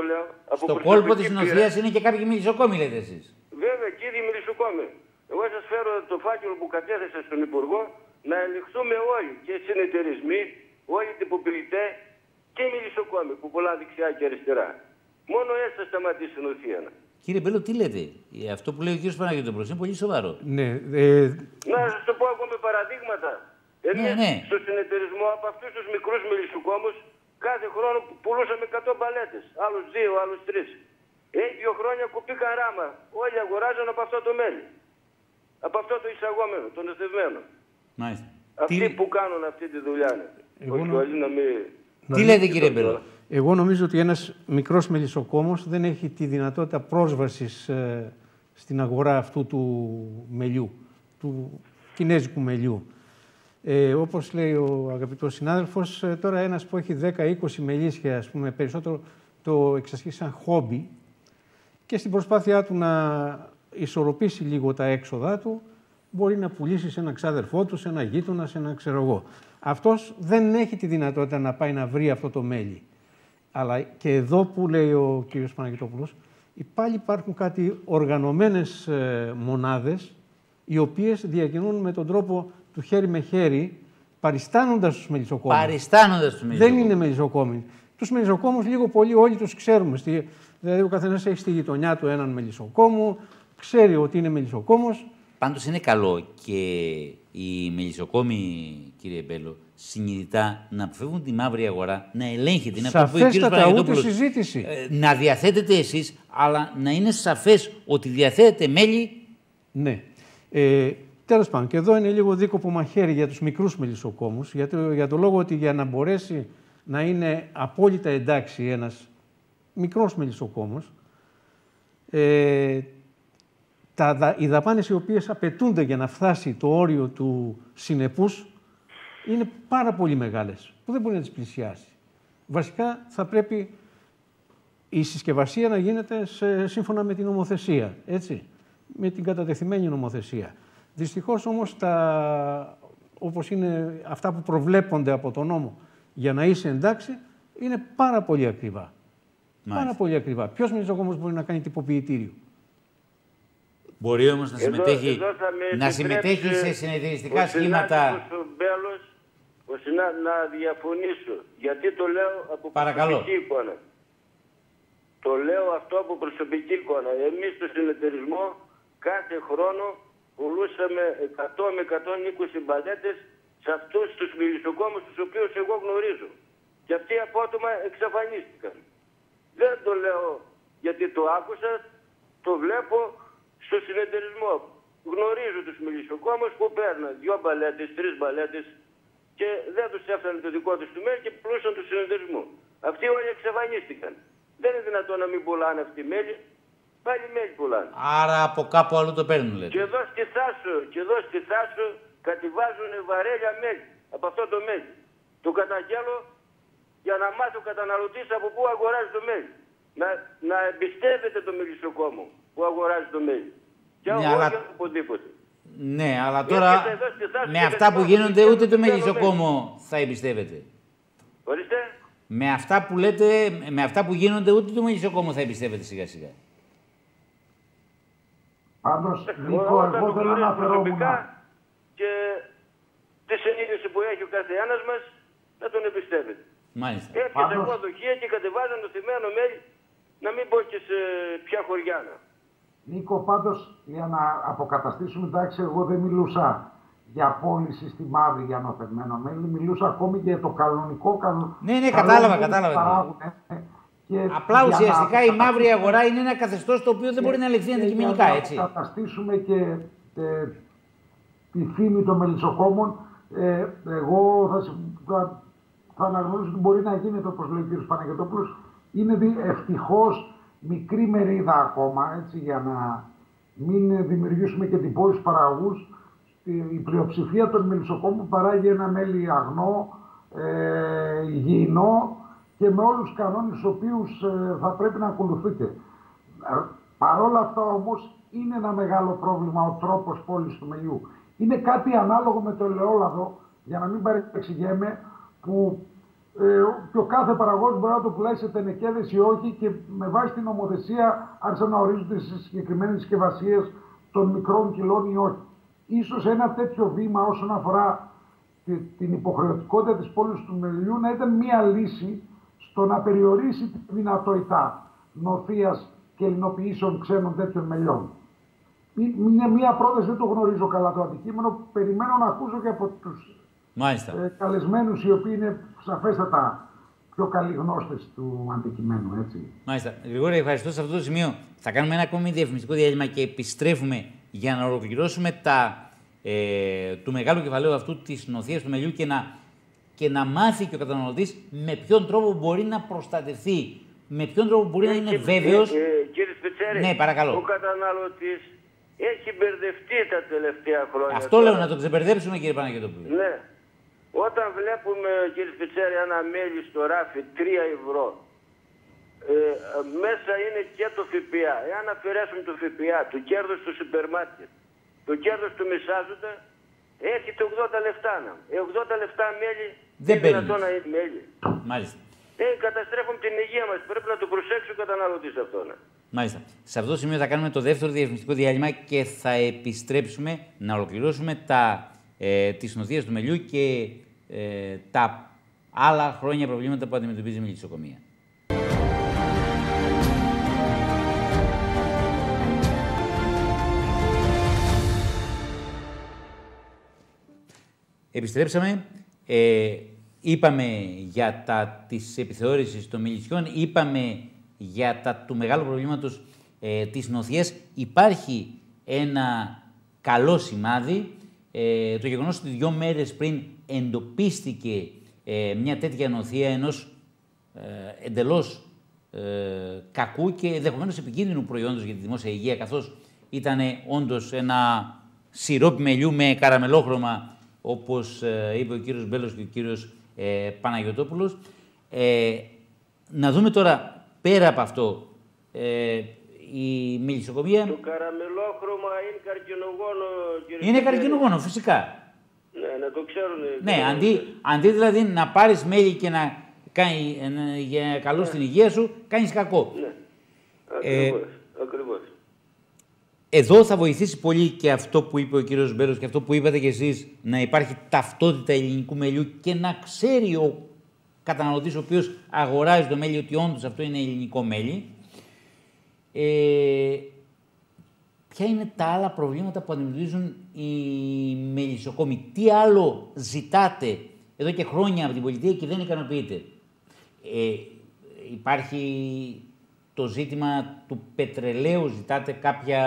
Speaker 1: στο κόλπο της νοθείας είναι και κάποιοι μελισσοκόμοι, λέτε εσείς.
Speaker 4: Βέβαια, κύριοι μελισσοκόμοι. Εγώ σας φέρω το φάκελο που κατέθεσα στον Υπουργό να ελεγχθούμε όλοι και οι συνεταιρισμοί, όλοι οι τυποποιητές και οι μελισσοκόμοι που πολλά δεξιά και αριστερά. Μόνο έτσι θα σταματήσει η νοθεία.
Speaker 1: Κύριε Μπέλο, τι λέτε, αυτό που λέει ο κύριος Παναγιώτοπουλος είναι πολύ σοβαρό.
Speaker 6: Ναι, ε...
Speaker 4: Να σας το πω εγώ με παραδείγματα. Εμείς
Speaker 1: ναι, ναι.
Speaker 4: στο συνεταιρισμό από αυτούς τους μικρούς μελισσοκόμους κάθε χρόνο πουλούσαμε εκατό μπαλέτες. Άλλους δύο, άλλους τρεις. Έχει δύο χρόνια κουπίκα ράμα. Όλοι αγοράζαν από αυτό το μέλι. Από αυτό το εισαγόμενο, το νοθευμένο.
Speaker 1: Μάλιστα.
Speaker 4: Αυτοί
Speaker 1: τι...
Speaker 4: που κάνουν αυτή τη δουλειά.
Speaker 6: Εγώ
Speaker 4: Όχι
Speaker 6: νο...
Speaker 4: όλοι να μην...
Speaker 1: Τι λέτε κύριε Μπέλο?
Speaker 6: Εγώ νομίζω ότι ένας μικρός μελισσοκόμος δεν έχει τη δυνατότητα πρόσβασης ε, στην αγορά αυτού του μελιού, του κινέζικου μελιού. Ε, όπως λέει ο αγαπητός συνάδελφος, ε, τώρα ένας που έχει δέκα είκοσι μελίσια, ας πούμε, περισσότερο το εξασκεί σαν χόμπι και στην προσπάθειά του να ισορροπήσει λίγο τα έξοδά του, μπορεί να πουλήσει σε έναν ξάδερφό του, σε ένα γείτονα, σε ένα ξέρω εγώ. Αυτός δεν έχει τη δυνατότητα να πάει να βρει αυτό το μέλι. Αλλά και εδώ που λέει ο κύριος Παναγιώτοπουλος, πάλι υπάρχουν κάτι οργανωμένες ε, μονάδες, οι οποίες διακινούν με τον τρόπο του χέρι με χέρι, παριστάνοντας τους μελισσοκόμους.
Speaker 1: Παριστάνοντας τους μελισσοκόμους.
Speaker 6: Δεν είναι μελισσοκόμοι. Τους μελισσοκόμους λίγο πολύ όλοι τους ξέρουμε. Στη, δηλαδή ο καθένας έχει στη γειτονιά του έναν μελισσοκόμο, ξέρει ότι είναι μελισσοκόμος.
Speaker 1: Πάντως είναι καλό και οι μελισσοκόμοι, κύριε Μπέλο, συνειδητά να αποφεύγουν τη μαύρη αγορά, να ελέγχεται. Είναι αυτό που ο κύριος Παναγιώτοπουλος,
Speaker 6: συζήτηση.
Speaker 1: Ε, να διαθέτετε εσείς, αλλά να είναι σαφές ότι διαθέτετε μέλι.
Speaker 6: Ναι. Ε, τέλος πάντων, και εδώ είναι λίγο δίκοπο μαχαίρι για τους μικρούς μελισσοκόμους, για το, για το λόγο ότι για να μπορέσει να είναι απόλυτα εντάξει ένας μικρός μελισσοκόμος, ε, τα, οι δαπάνες οι οποίες απαιτούνται για να φτάσει το όριο του συνεπούς είναι πάρα πολύ μεγάλες, που δεν μπορεί να τις πλησιάσει. Βασικά θα πρέπει η συσκευασία να γίνεται σε, σύμφωνα με την νομοθεσία, έτσι, με την κατατεθειμένη νομοθεσία. Δυστυχώς όμως, τα, όπως είναι αυτά που προβλέπονται από τον νόμο για να είσαι εντάξει, είναι πάρα πολύ ακριβά. Μάλιστα. Πάρα πολύ ακριβά. Ποιος μελισσοκόμος μπορεί να κάνει τυποποιητήριο?
Speaker 1: Μπορεί όμως να συμμετέχει,
Speaker 4: εδώ
Speaker 1: να συμμετέχει σε συνεταιριστικά σχήματα.
Speaker 4: Ο Μπέλος, ο συνα... να διαφωνήσω, γιατί το λέω από
Speaker 1: Παρακαλώ.
Speaker 4: προσωπική εικόνα. Το λέω αυτό από προσωπική εικόνα. Εμείς στο συνεταιρισμό κάθε χρόνο πουλούσαμε εκατό με εκατόν είκοσι μπαλέτες σε αυτούς τους μελισσοκόμους τους οποίους εγώ γνωρίζω. Και αυτοί απότομα εξαφανίστηκαν. Δεν το λέω γιατί το άκουσα, το βλέπω στο συνεταιρισμό. Γνωρίζω τους μελισσοκόμους που παίρναν δυο μπαλέτες, τρεις μπαλέτες και δεν τους έφτανε το δικό τους του μέλι και πουλούσαν του συνεταιρισμού. Αυτοί όλοι εξαφανίστηκαν. Δεν είναι δυνατόν να μην πουλάνε αυτοί οι μέλι. Πάλι μέλι πουλάνε.
Speaker 1: Άρα από κάπου αλλού το παίρνουν, λέτε.
Speaker 4: Και εδώ στη Θάσο, και εδώ στη Θάσο κατηβάζουν βαρέλια μέλι από αυτό το μέλι. Το καταγγέλω για να μάθει ο καταναλωτής από πού αγοράζει το μέλι. Να, να εμπιστεύεται το μελισσοκόμο που αγοράζει το μέλι. Και
Speaker 1: ναι,
Speaker 4: όχι
Speaker 1: αλλά...
Speaker 4: οπουδήποτε.
Speaker 1: Ναι, αλλά τώρα με αυτά που γίνονται ούτε το μελισσοκόμο θα εμπιστεύεται.
Speaker 4: Ορίστε.
Speaker 1: Με αυτά που λέτε, με αυτά που γίνονται ούτε το μελισσοκόμο θα εμπιστεύεται σιγά σιγά.
Speaker 2: Πάντως, Νίκο, εγώ δεν αναφερόμουν.
Speaker 4: Και τη συνείδηση που έχει ο καθένας μας να τον εμπιστεύεται.
Speaker 1: Μάλιστα.
Speaker 4: Έπιασα εγώ δοχεία και κατεβάζαν το θυμμένο μέλι να μην πω και σε ποια χωριά.
Speaker 2: Νίκο, πάντως, για να αποκαταστήσουμε, εντάξει, εγώ δεν μιλούσα για πώληση στη μαύρη για νοθευμένο μέλι, μιλούσα ακόμη και για το κανονικό κανονικό.
Speaker 1: Ναι, ναι, κατάλαβα, κατάλαβα.
Speaker 2: Και
Speaker 1: απλά ουσιαστικά η μαύρη αγορά είναι ένα καθεστώς το οποίο δεν μπορεί να ελεγχθεί αντικειμενικά, έτσι.
Speaker 2: Για να καταστήσουμε και ε, τη φήμη των μελισσοκόμων, ε, εγώ θα, θα, θα αναγνωρίσω ότι μπορεί να γίνεται, όπως λέει ο κ. Παναγιώτοπουλος, είναι ευτυχώς μικρή μερίδα ακόμα, έτσι, για να μην δημιουργήσουμε και τυπώδεις παραγωγούς. Η πλειοψηφία των μελισσοκόμων παράγει ένα μέλι αγνό, ε, υγιεινό και με όλους τους κανόνες τους οποίους ε, θα πρέπει να ακολουθείτε. Παρ' όλα αυτά όμως είναι ένα μεγάλο πρόβλημα ο τρόπος πώλησης του μελιού. Είναι κάτι ανάλογο με το ελαιόλαδο, για να μην παρεξηγέμαι, που ε, και ο κάθε παραγωγός μπορεί να το πουλάει σε τενεκέδες ή όχι και με βάση την νομοθεσία άρχισαν να ορίζονται σε συγκεκριμένες συσκευασίες των μικρών κιλών ή όχι. Ίσως ένα τέτοιο βήμα όσον αφορά την υποχρεωτικότητα της πώλησης του μελιού να ήταν μία λύση στο να περιορίσει τη δυνατότητα νοθείας και ελληνοποιήσεων ξένων τέτοιων μελιών. Είναι μία πρόταση, δεν το γνωρίζω καλά το αντικείμενο, περιμένω να ακούσω και από τους ε, καλεσμένους οι οποίοι είναι σαφέστατα πιο καλοί γνώστες του αντικειμένου, έτσι.
Speaker 1: Μάλιστα. Γρηγόρη, ευχαριστώ. Σε αυτό το σημείο θα κάνουμε ένα ακόμη διαφημιστικό διάλειμμα και επιστρέφουμε για να ολοκληρώσουμε τα, ε, του μεγάλου κεφαλαίου αυτού της νοθείας του μελιού και να, και να μάθει και ο καταναλωτής με ποιον τρόπο μπορεί να προστατευτεί, με ποιον τρόπο μπορεί ε, να είναι ε, βέβαιος. Ε,
Speaker 4: ε, κύριε Σπιτσέρη,
Speaker 1: ναι, παρακαλώ.
Speaker 4: Ο καταναλωτής έχει μπερδευτεί τα τελευταία χρόνια.
Speaker 1: Αυτό τώρα λέω, να το ξεμπερδέψουμε, κύριε Παναγιωτόπουλο.
Speaker 4: Ναι. Όταν βλέπουμε, κύριε Σπιτσέρη, ένα μέλι στο ράφι τρία ευρώ, ε, μέσα είναι και το ΦΠΑ. Εάν αφαιρέσουμε το ΦΠΑ, το κέρδος του σούπερ μάρκετ, το κέρδος του μεσάζοντα, έρχεται ογδόντα λεπτά. ογδόντα λεπτά μέλι
Speaker 1: δεν
Speaker 4: είναι δυνατόν να είναι μέλι.
Speaker 1: Μάλιστα.
Speaker 4: Ε, καταστρέφουν την υγεία μας. Πρέπει να το προσέξει ο καταναλωτής αυτό. Ναι.
Speaker 1: Μάλιστα. Σε αυτό το σημείο θα κάνουμε το δεύτερο διαφημιστικό διάλειμμα και θα επιστρέψουμε να ολοκληρώσουμε τα, ε, τις νοθείες του μελιού και ε, τα άλλα χρόνια προβλήματα που αντιμετωπίζει η μελισσοκομεία. Επιστρέψαμε. Ε, είπαμε για τα της επιθεώρησης των μελισσιών, είπαμε για τα του μεγάλου προβλήματος ε, της νοθείας. Υπάρχει ένα καλό σημάδι. Ε, το γεγονός ότι δύο μέρες πριν εντοπίστηκε ε, μια τέτοια νοθεία ενός ε, εντελώς ε, κακού και ενδεχομένως επικίνδυνου προϊόντος για τη δημόσια υγεία, καθώς ήταν όντως ένα σιρόπι μελιού με καραμελόχρωμα, όπως ε, είπε ο κύριος Μπέλος και ο κύριος ε, Παναγιωτόπουλος. Ε, να δούμε τώρα, πέρα από αυτό, ε, η μελισσοκομεία...
Speaker 4: Το καραμελόχρωμα είναι καρκινογόνο, κύριε.
Speaker 1: Είναι καρκινογόνο, φυσικά.
Speaker 4: Ναι, να το ξέρουν.
Speaker 1: Ναι, αντί, αντί δηλαδή να πάρεις μέλι και να κάνει ε, για καλό ναι. στην υγεία σου, κάνεις κακό.
Speaker 4: Ναι, ακριβώς, ε, ακριβώς.
Speaker 1: Εδώ θα βοηθήσει πολύ και αυτό που είπε ο κύριος Μπέρος και αυτό που είπατε κι εσείς, να υπάρχει ταυτότητα ελληνικού μελιού και να ξέρει ο καταναλωτής ο οποίος αγοράζει το μέλι ότι όντως αυτό είναι ελληνικό μέλι. Ε, ποια είναι τα άλλα προβλήματα που αντιμετωπίζουν οι μελισσοκόμοι, τι άλλο ζητάτε εδώ και χρόνια από την πολιτεία και δεν ικανοποιείται. Ε, υπάρχει το ζήτημα του πετρελαίου, ζητάτε κάποια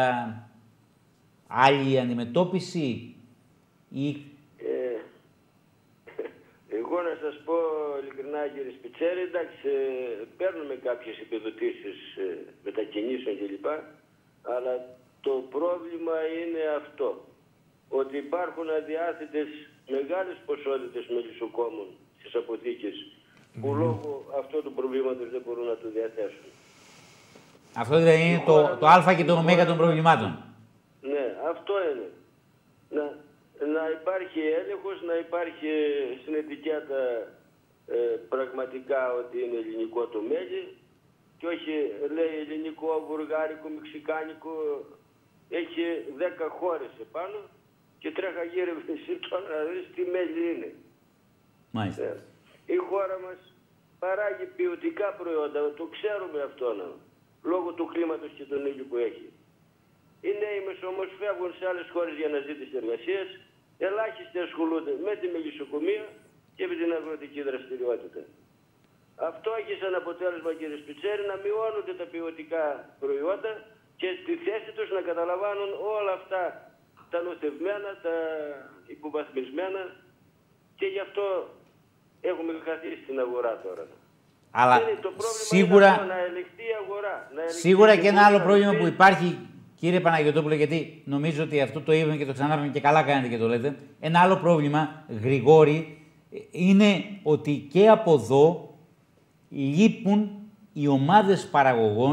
Speaker 1: άλλη αντιμετώπιση ή...
Speaker 4: Ε, εγώ να σας πω ειλικρινά, κύριε Σπιτσέρη, εντάξει, ε, παίρνουμε κάποιες επιδοτήσεις ε, μετακινήσεων κλπ. Αλλά το πρόβλημα είναι αυτό, ότι υπάρχουν αδιάθετες μεγάλες ποσότητες μελισσοκόμων στις αποθήκες που mm. λόγω αυτού του προβλήματος δεν μπορούν να το διαθέσουν.
Speaker 1: Αυτό δηλαδή είναι το, το α και το ω των προβλημάτων.
Speaker 4: Ναι, αυτό είναι. Να, να υπάρχει έλεγχος, να υπάρχει στην ετικέτα ε, πραγματικά ότι είναι ελληνικό το μέλι και όχι λέει ελληνικό, βουργάρικο, μεξικάνικο, έχει δέκα χώρες επάνω και τρέχα γύρω εσύ τώρα να δεις τι μέλι είναι.
Speaker 1: Μάλιστα.
Speaker 4: Ε, η χώρα μας παράγει ποιοτικά προϊόντα, το ξέρουμε αυτό να. Λόγω του κλίματος και των ήλιου που έχει. Οι νέοι μας όμως φεύγουν σε άλλες χώρες για αναζήτηση εργασίας, ελάχιστοι ασχολούνται με τη μελισσοκομεία και με την αγροτική δραστηριότητα. Αυτό έχει σαν αποτέλεσμα, κύριε Σπιτσέρη, να μειώνονται τα ποιοτικά προϊόντα και στη θέση τους να καταλαμβάνουν όλα αυτά τα νοθευμένα, τα υποβαθμισμένα και γι' αυτό έχουμε χαθεί στην αγορά τώρα.
Speaker 1: Αλλά σίγουρα,
Speaker 4: να ελεγχθεί η αγορά, να ελεγχθεί
Speaker 1: σίγουρα και ένα άλλο πρόβλημα που υπάρχει, κύριε Παναγιωτόπουλο, γιατί νομίζω ότι αυτό το είπαμε και το ξανάπαμε και καλά κάνετε και το λέτε. Ένα άλλο πρόβλημα, Γρηγόρη, είναι ότι και από εδώ λείπουν οι ομάδες παραγωγών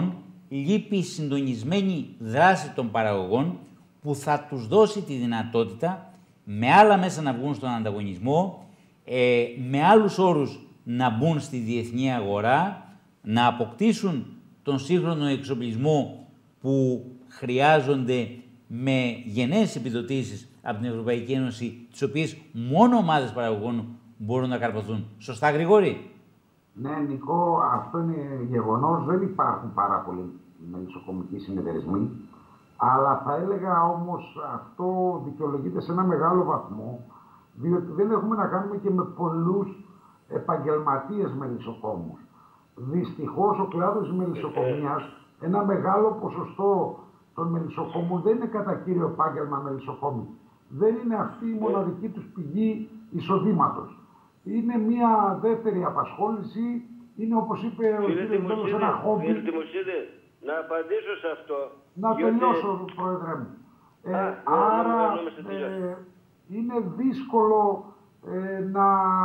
Speaker 1: λείπει η συντονισμένη δράση των παραγωγών που θα τους δώσει τη δυνατότητα με άλλα μέσα να βγουν στον ανταγωνισμό, ε, με άλλους όρους να μπουν στη διεθνή αγορά, να αποκτήσουν τον σύγχρονο εξοπλισμό που χρειάζονται με γενναίες επιδοτήσεις από την Ευρωπαϊκή Ένωση, τις οποίες μόνο ομάδες παραγωγών μπορούν να καρποθούν. Σωστά, Γρηγόρη?
Speaker 2: Ναι, Νικό, αυτό είναι γεγονός. Δεν υπάρχουν πάρα πολλοί μελισσοκομικοί συνεταιρισμοί. Αλλά θα έλεγα όμως αυτό δικαιολογείται σε ένα μεγάλο βαθμό, διότι δεν έχουμε να κάνουμε και με πολλούς επαγγελματίες μελισσοκόμους. Δυστυχώς ο κλάδος της μελισσοκομείας, ένα μεγάλο ποσοστό των μελισσοκόμων δεν είναι κατά κύριο επάγγελμα μελισσοκόμοι. Δεν είναι αυτή η μοναδική τους πηγή εισοδήματος. Είναι μια δεύτερη απασχόληση, είναι όπως είπε ο κ. Μπέλος ένα χόμπι.
Speaker 4: Να απαντήσω σε αυτό.
Speaker 2: Να
Speaker 4: διότι...
Speaker 2: τελειώσω, Πρόεδρε μου. Ε,
Speaker 4: Α,
Speaker 2: άρα
Speaker 4: ναι, ναι, ναι,
Speaker 2: ε, είναι δύσκολο ε, να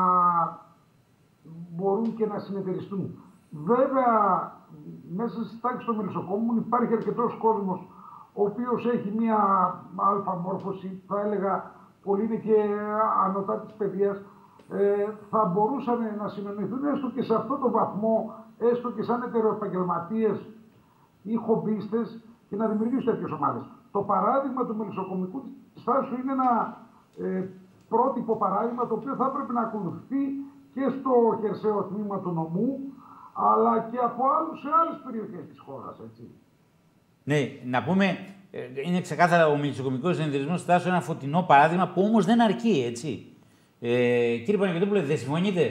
Speaker 2: μπορούν και να συνεταιριστούν. Βέβαια, μέσα στις τάξεις των μελισσοκόμων υπάρχει αρκετός κόσμος ο οποίος έχει μία αλφα μόρφωση, θα έλεγα, πολλοί είναι και ανωτά της παιδείας, ε, θα μπορούσαν να συνεννοηθούν έστω και σε αυτό το βαθμό, έστω και σαν ετεροεπαγγελματίες ή χομπίστες και να δημιουργήσουν τέτοιες ομάδες. Το παράδειγμα του μελισσοκομικού της Θάσου είναι ένα ε, πρότυπο παράδειγμα το οποίο θα έπρεπε να ακολουθεί και στο χερσαίο τμήμα του νομού, αλλά και από άλλους σε άλλες περιοχές της χώρας, έτσι.
Speaker 1: Ναι, να πούμε, είναι ξεκάθαρα ο μελισσοκομικός συνεταιρισμός της Θάσου ένα φωτεινό παράδειγμα που όμως δεν αρκεί, έτσι. Ε, κύριε Παναγιωτόπουλε, δεν συμφωνείτε?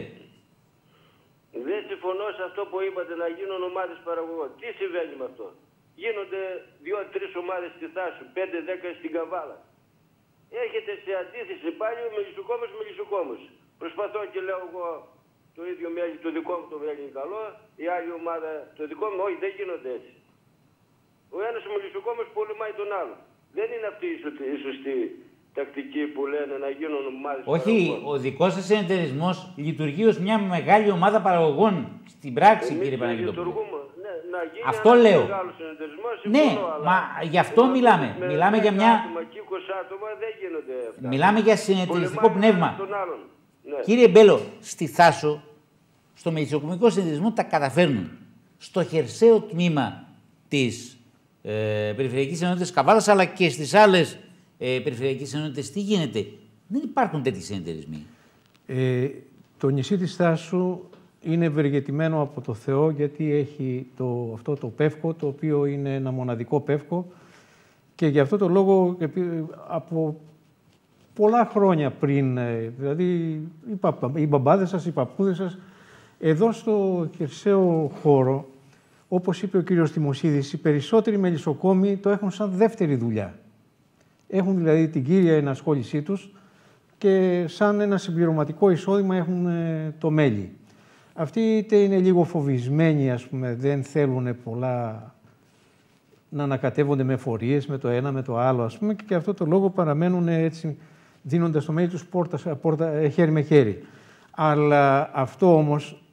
Speaker 4: Δεν συμφωνώ σε αυτό που είπατε, να γίνουν ομάδες παραγωγών. Τι συμβαίνει με αυτό? Γίνονται δύο-τρεις ομάδες στη Θάσου, πέντε-δέκα στην Καβάλα. Έρχεται σε αντίθεση πάλι ο μελισσοκόμος με μελισσοκόμος. Προσπαθώ και λέω εγώ το ίδιο μέλι, το δικό μου το μέλι είναι καλό, η άλλη ομάδα το δικό μου, όχι, δεν γίνονται έτσι. Ο ένας μελισσοκόμος πολεμάει τον άλλο. Δεν είναι αυτή η σωστή τακτική που λένε να γίνουν ομάδες
Speaker 1: Όχι,
Speaker 4: παραγωγών.
Speaker 1: ο δικός σας συνεταιρισμός λειτουργεί ως μια μεγάλη ομάδα παραγωγών στην πράξη,
Speaker 4: Εμείς
Speaker 1: κύριε Παναγιωτόπουλε.
Speaker 4: Ναι, να γίνει
Speaker 1: αυτό
Speaker 4: ένας
Speaker 1: λέω.
Speaker 4: μεγάλος συνεταιρισμός,
Speaker 1: Ναι,
Speaker 4: συμφωνώ, αλλά
Speaker 1: μα γι' αυτό μιλάμε.
Speaker 4: με
Speaker 1: Μιλάμε για μια...
Speaker 4: άτομα και είκοσι άτομα δεν γίνονται αυτά.
Speaker 1: Μιλάμε για συνεταιριστικό
Speaker 4: Πολεμάει
Speaker 1: πνεύμα.
Speaker 4: ένας τον άλλον. Ναι.
Speaker 1: Κύριε Μπέλο, στη Θάσο, στο μελισσοκομικό συνεταιρισμό τα καταφέρνουν. Στο χερσαίο τμήμα της ε, Περιφερειακής Ενότητας Καβάλας, αλλά και στις άλλες ε, Περιφερειακές Ενότητες, τι γίνεται? Δεν υπάρχουν τέτοιοι συνεταιρισμοί.
Speaker 6: Ε, το νησί της Θάσου είναι ευεργετημένο από το Θεό, γιατί έχει το, αυτό το πεύκο, το οποίο είναι ένα μοναδικό πεύκο, και γι' αυτό το λόγο από πολλά χρόνια πριν, δηλαδή οι, παπα, οι μπαμπάδες σας, οι παππούδες σας, εδώ στο χερσαίο χώρο, όπως είπε ο κύριος Τιμοσίδης, οι περισσότεροι μελισσοκόμοι το έχουν σαν δεύτερη δουλειά. Έχουν δηλαδή την κύρια ενασχόλησή τους και σαν ένα συμπληρωματικό εισόδημα έχουν το μέλι. Αυτοί είτε είναι λίγο φοβισμένοι, ας πούμε, δεν θέλουν πολλά να ανακατεύονται με φορείες, με το ένα, με το άλλο, ας πούμε, και γι' αυτό το λόγο παραμένουν έτσι, δίνοντας το μέλι τους πόρτα, πόρτα, χέρι με χέρι. Αλλά αυτό όμως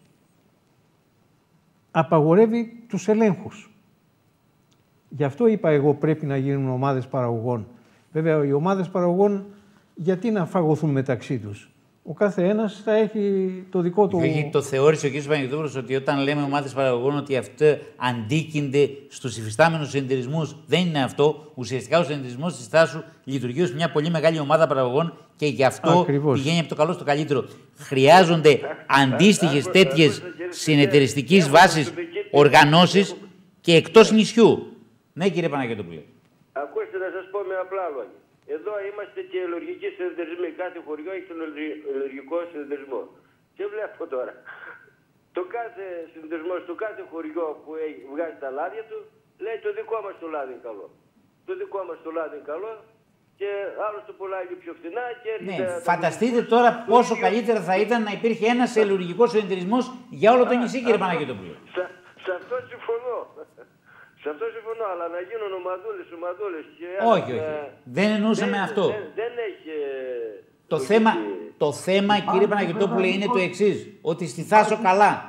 Speaker 6: απαγορεύει τους ελέγχους. Γι' αυτό είπα εγώ πρέπει να γίνουν ομάδες παραγωγών. Βέβαια, οι ομάδες παραγωγών γιατί να φαγωθούν μεταξύ τους? Ο κάθε ένας θα έχει το δικό του...
Speaker 1: Όχι, το θεώρησε ο κ. Παναγιωτόπουλος ότι όταν λέμε ομάδες παραγωγών ότι αυτό αντίκυνται στους υφιστάμενους συνεταιρισμούς. Δεν είναι αυτό. Ουσιαστικά ο συνεταιρισμός της Θάσου λειτουργεί ως μια πολύ μεγάλη ομάδα παραγωγών και γι' αυτό
Speaker 6: Ακριβώς.
Speaker 1: πηγαίνει από το καλό στο καλύτερο. Χρειάζονται αντίστοιχες τέτοιες συνεταιριστικής βάσης οργανώσεις και εκτός νησιού. Ναι, κύριε Παναγιωτόπουλε.
Speaker 4: Ακούστε να σας πω με απλά λόγια. Εδώ είμαστε και ελογικοί συνεταιρισμοί. Κάθε χωριό έχει τον ελογικό συνεταιρισμό. Και βλέπω τώρα. Το κάθε συνεταιρισμό, στο κάθε χωριό που έχει, βγάζει τα λάδια του, λέει το δικό μας το λάδι είναι καλό. Το δικό μας το λάδι είναι καλό και άλλος το πουλάει πιο φθηνά και έρχεται...
Speaker 1: Ναι, φανταστείτε τώρα πόσο καλύτερα θα ήταν να υπήρχε ένας ελογικός συνεταιρισμός για όλο το νησί, κύριε Παναγιωτόπουλε.
Speaker 4: Σε αυτό συμφωνώ. Σε αυτό συμφωνώ, αλλά να γίνουν ομαδούλες, ομαδούλες και...
Speaker 1: Όχι, όχι. Ε, δεν εννοούσαμε
Speaker 4: δεν,
Speaker 1: αυτό.
Speaker 4: Δεν, δεν έχει...
Speaker 1: Το θέμα, το θέμα, κύριε Παναγιωτόπουλε, είναι το εξής. Ότι στη Θάσο καλά.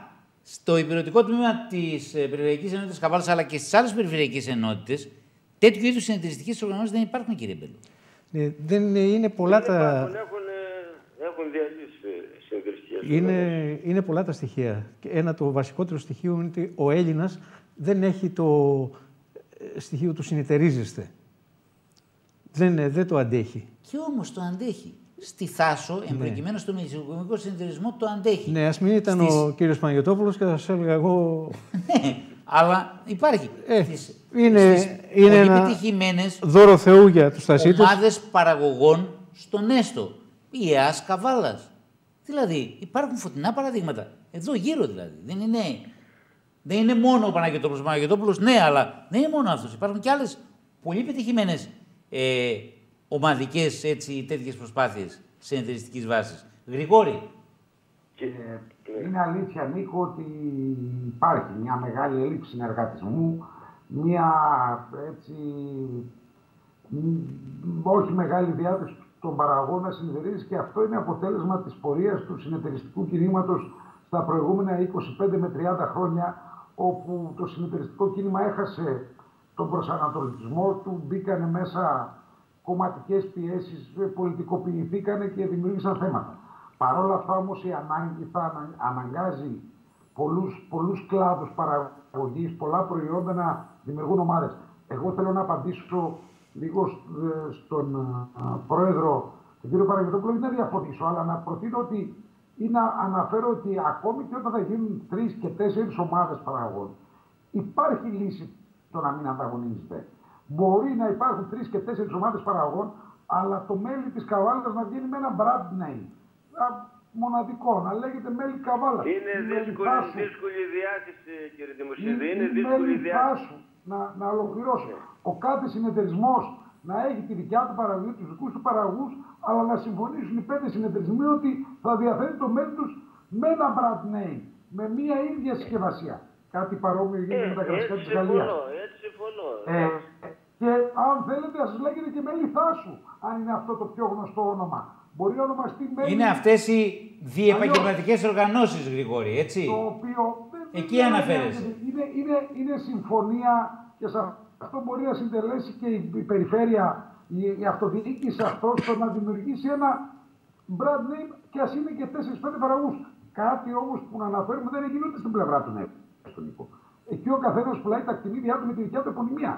Speaker 1: Στο υπηρετικό τμήμα της Περιφερειακής Ενότητας Καβάλας, αλλά και στις άλλες περιφερειακές ενότητες, τέτοιου είδους συνεταιριστικές οργανώσεις δεν υπάρχουν, κύριε Μπέλο.
Speaker 6: Ε, δεν είναι πολλά τα...
Speaker 4: Υπάρχουν, έχουν, έχουν διαλύσει συνεταιριστικές
Speaker 6: είναι, είναι πολλά τα στοιχεία. Ένα το βασικότερο στοιχείο είναι ότι ο Έλληνας δεν έχει το στοιχείο του συνεταιρίζεστε. Δεν, δεν το αντέχει.
Speaker 1: Και όμως το αντέχει. Στη Θάσο, εμπροκειμένου ναι. στο μελισσοκομικό συνεταιρισμό, το αντέχει.
Speaker 6: Ναι, ας μην ήταν Στις... ο κύριος Παναγιωτόπουλος και θα σας έλεγα εγώ...
Speaker 1: ναι, αλλά υπάρχει.
Speaker 6: Ε,
Speaker 1: στις,
Speaker 6: είναι
Speaker 1: στις
Speaker 6: είναι
Speaker 1: πολύ
Speaker 6: ένα
Speaker 1: πετυχημένες
Speaker 6: δώρο Θεού για τους Θασίτες.
Speaker 1: Ομάδες παραγωγών στον Έστω. Η ΕΑΣ Καβάλας. Δηλαδή, υπάρχουν φωτεινά παραδείγματα. Εδώ γύρω δηλαδή. Δεν είναι, δεν είναι μόνο ο Παναγιωτόπουλος. Ο Παναγιωτόπουλος, ναι, αλλά δεν είναι μόνο αυτός. Υπάρχουν και άλλες πολύ πετυχημένες ε, ομαδικές έτσι, τέτοιες προσπάθειες συνεταιριστικής βάσης. Γρηγόρη.
Speaker 2: Και είναι αλήθεια, Νίκο, ότι υπάρχει μια μεγάλη έλλειψη συνεργατισμού, μια έτσι, όχι μεγάλη διάθεση των παραγωγών να συνεταιρίζει, και αυτό είναι αποτέλεσμα της πορείας του συνεταιριστικού κινήματος στα προηγούμενα είκοσι πέντε με τριάντα χρόνια, όπου το συνεταιριστικό κίνημα έχασε τον προσανατολισμό του, μπήκανε μέσα κομματικές πιέσεις, πολιτικοποιηθήκανε και δημιούργησαν θέματα. Παρ' όλα αυτά όμως η ανάγκη θα αναγκάζει πολλούς, πολλούς κλάδους παραγωγής, πολλά προϊόντα να δημιουργούν ομάδες. Εγώ θέλω να απαντήσω λίγο στον πρόεδρο, τον κύριο Παναγιωτόπουλο, ή να διαφωνήσω, αλλά να προτείνω ότι ή να αναφέρω ότι ακόμη και όταν θα γίνουν τρεις και τέσσερις ομάδες παραγωγών, υπάρχει λύση το να μην ανταγωνίζεται. Μπορεί να υπάρχουν τρεις και τέσσερις ομάδες παραγωγών, αλλά το μέλι της Καβάλας να βγαίνει με ένα brand name. Μοναδικό, να λέγεται μέλι Καβάλας.
Speaker 4: Είναι δύσκολη, δύσκολη διάθεση, κύριε Δημοσίδη. Είναι δύσκολη διάθεση.
Speaker 2: Να, να ολοκληρώσω. Ο κάθε συνεταιρισμός να έχει τη δικιά του παραγωγή, τους δικούς του παραγωγούς, αλλά να συμφωνήσουν οι πέντε συνεταιρισμοί ότι θα διαθέτει το μέλι τους με ένα brand name, με μία ίδια συσκευασία. Κάτι παρόμοιο γίνεται
Speaker 4: ε,
Speaker 2: με τα κρασιά της Γαλλίας.
Speaker 4: Έτσι συμφωνώ.
Speaker 2: Ε, και αν θέλετε, να σας λέγεται και μέλι Θάσου, αν είναι αυτό το πιο γνωστό όνομα. Μπορεί να ονομαστεί μέλι...
Speaker 1: Είναι αυτές οι διεπαγγελματικές οργανώσεις, Γρηγόρη, έτσι.
Speaker 2: Το οποίο...
Speaker 1: Εκεί
Speaker 2: είναι,
Speaker 1: αναφέρεσαι.
Speaker 2: Είναι, είναι, είναι συμφωνία και σε αυτό μπορεί να συντελέσει και η περιφέρεια, η, η αυτοδιοίκηση αυτό, στο να δημιουργήσει ένα brand name και ας είναι και τέσσερις πέντε παραγωγούς. Κάτι όμως που να αναφέρουμε δεν έγινε ούτε στην πλευρά του Νίκο. Εκεί ο καθένας πουλάει τα κτηνίδια του με τη δικιά του επωνυμία.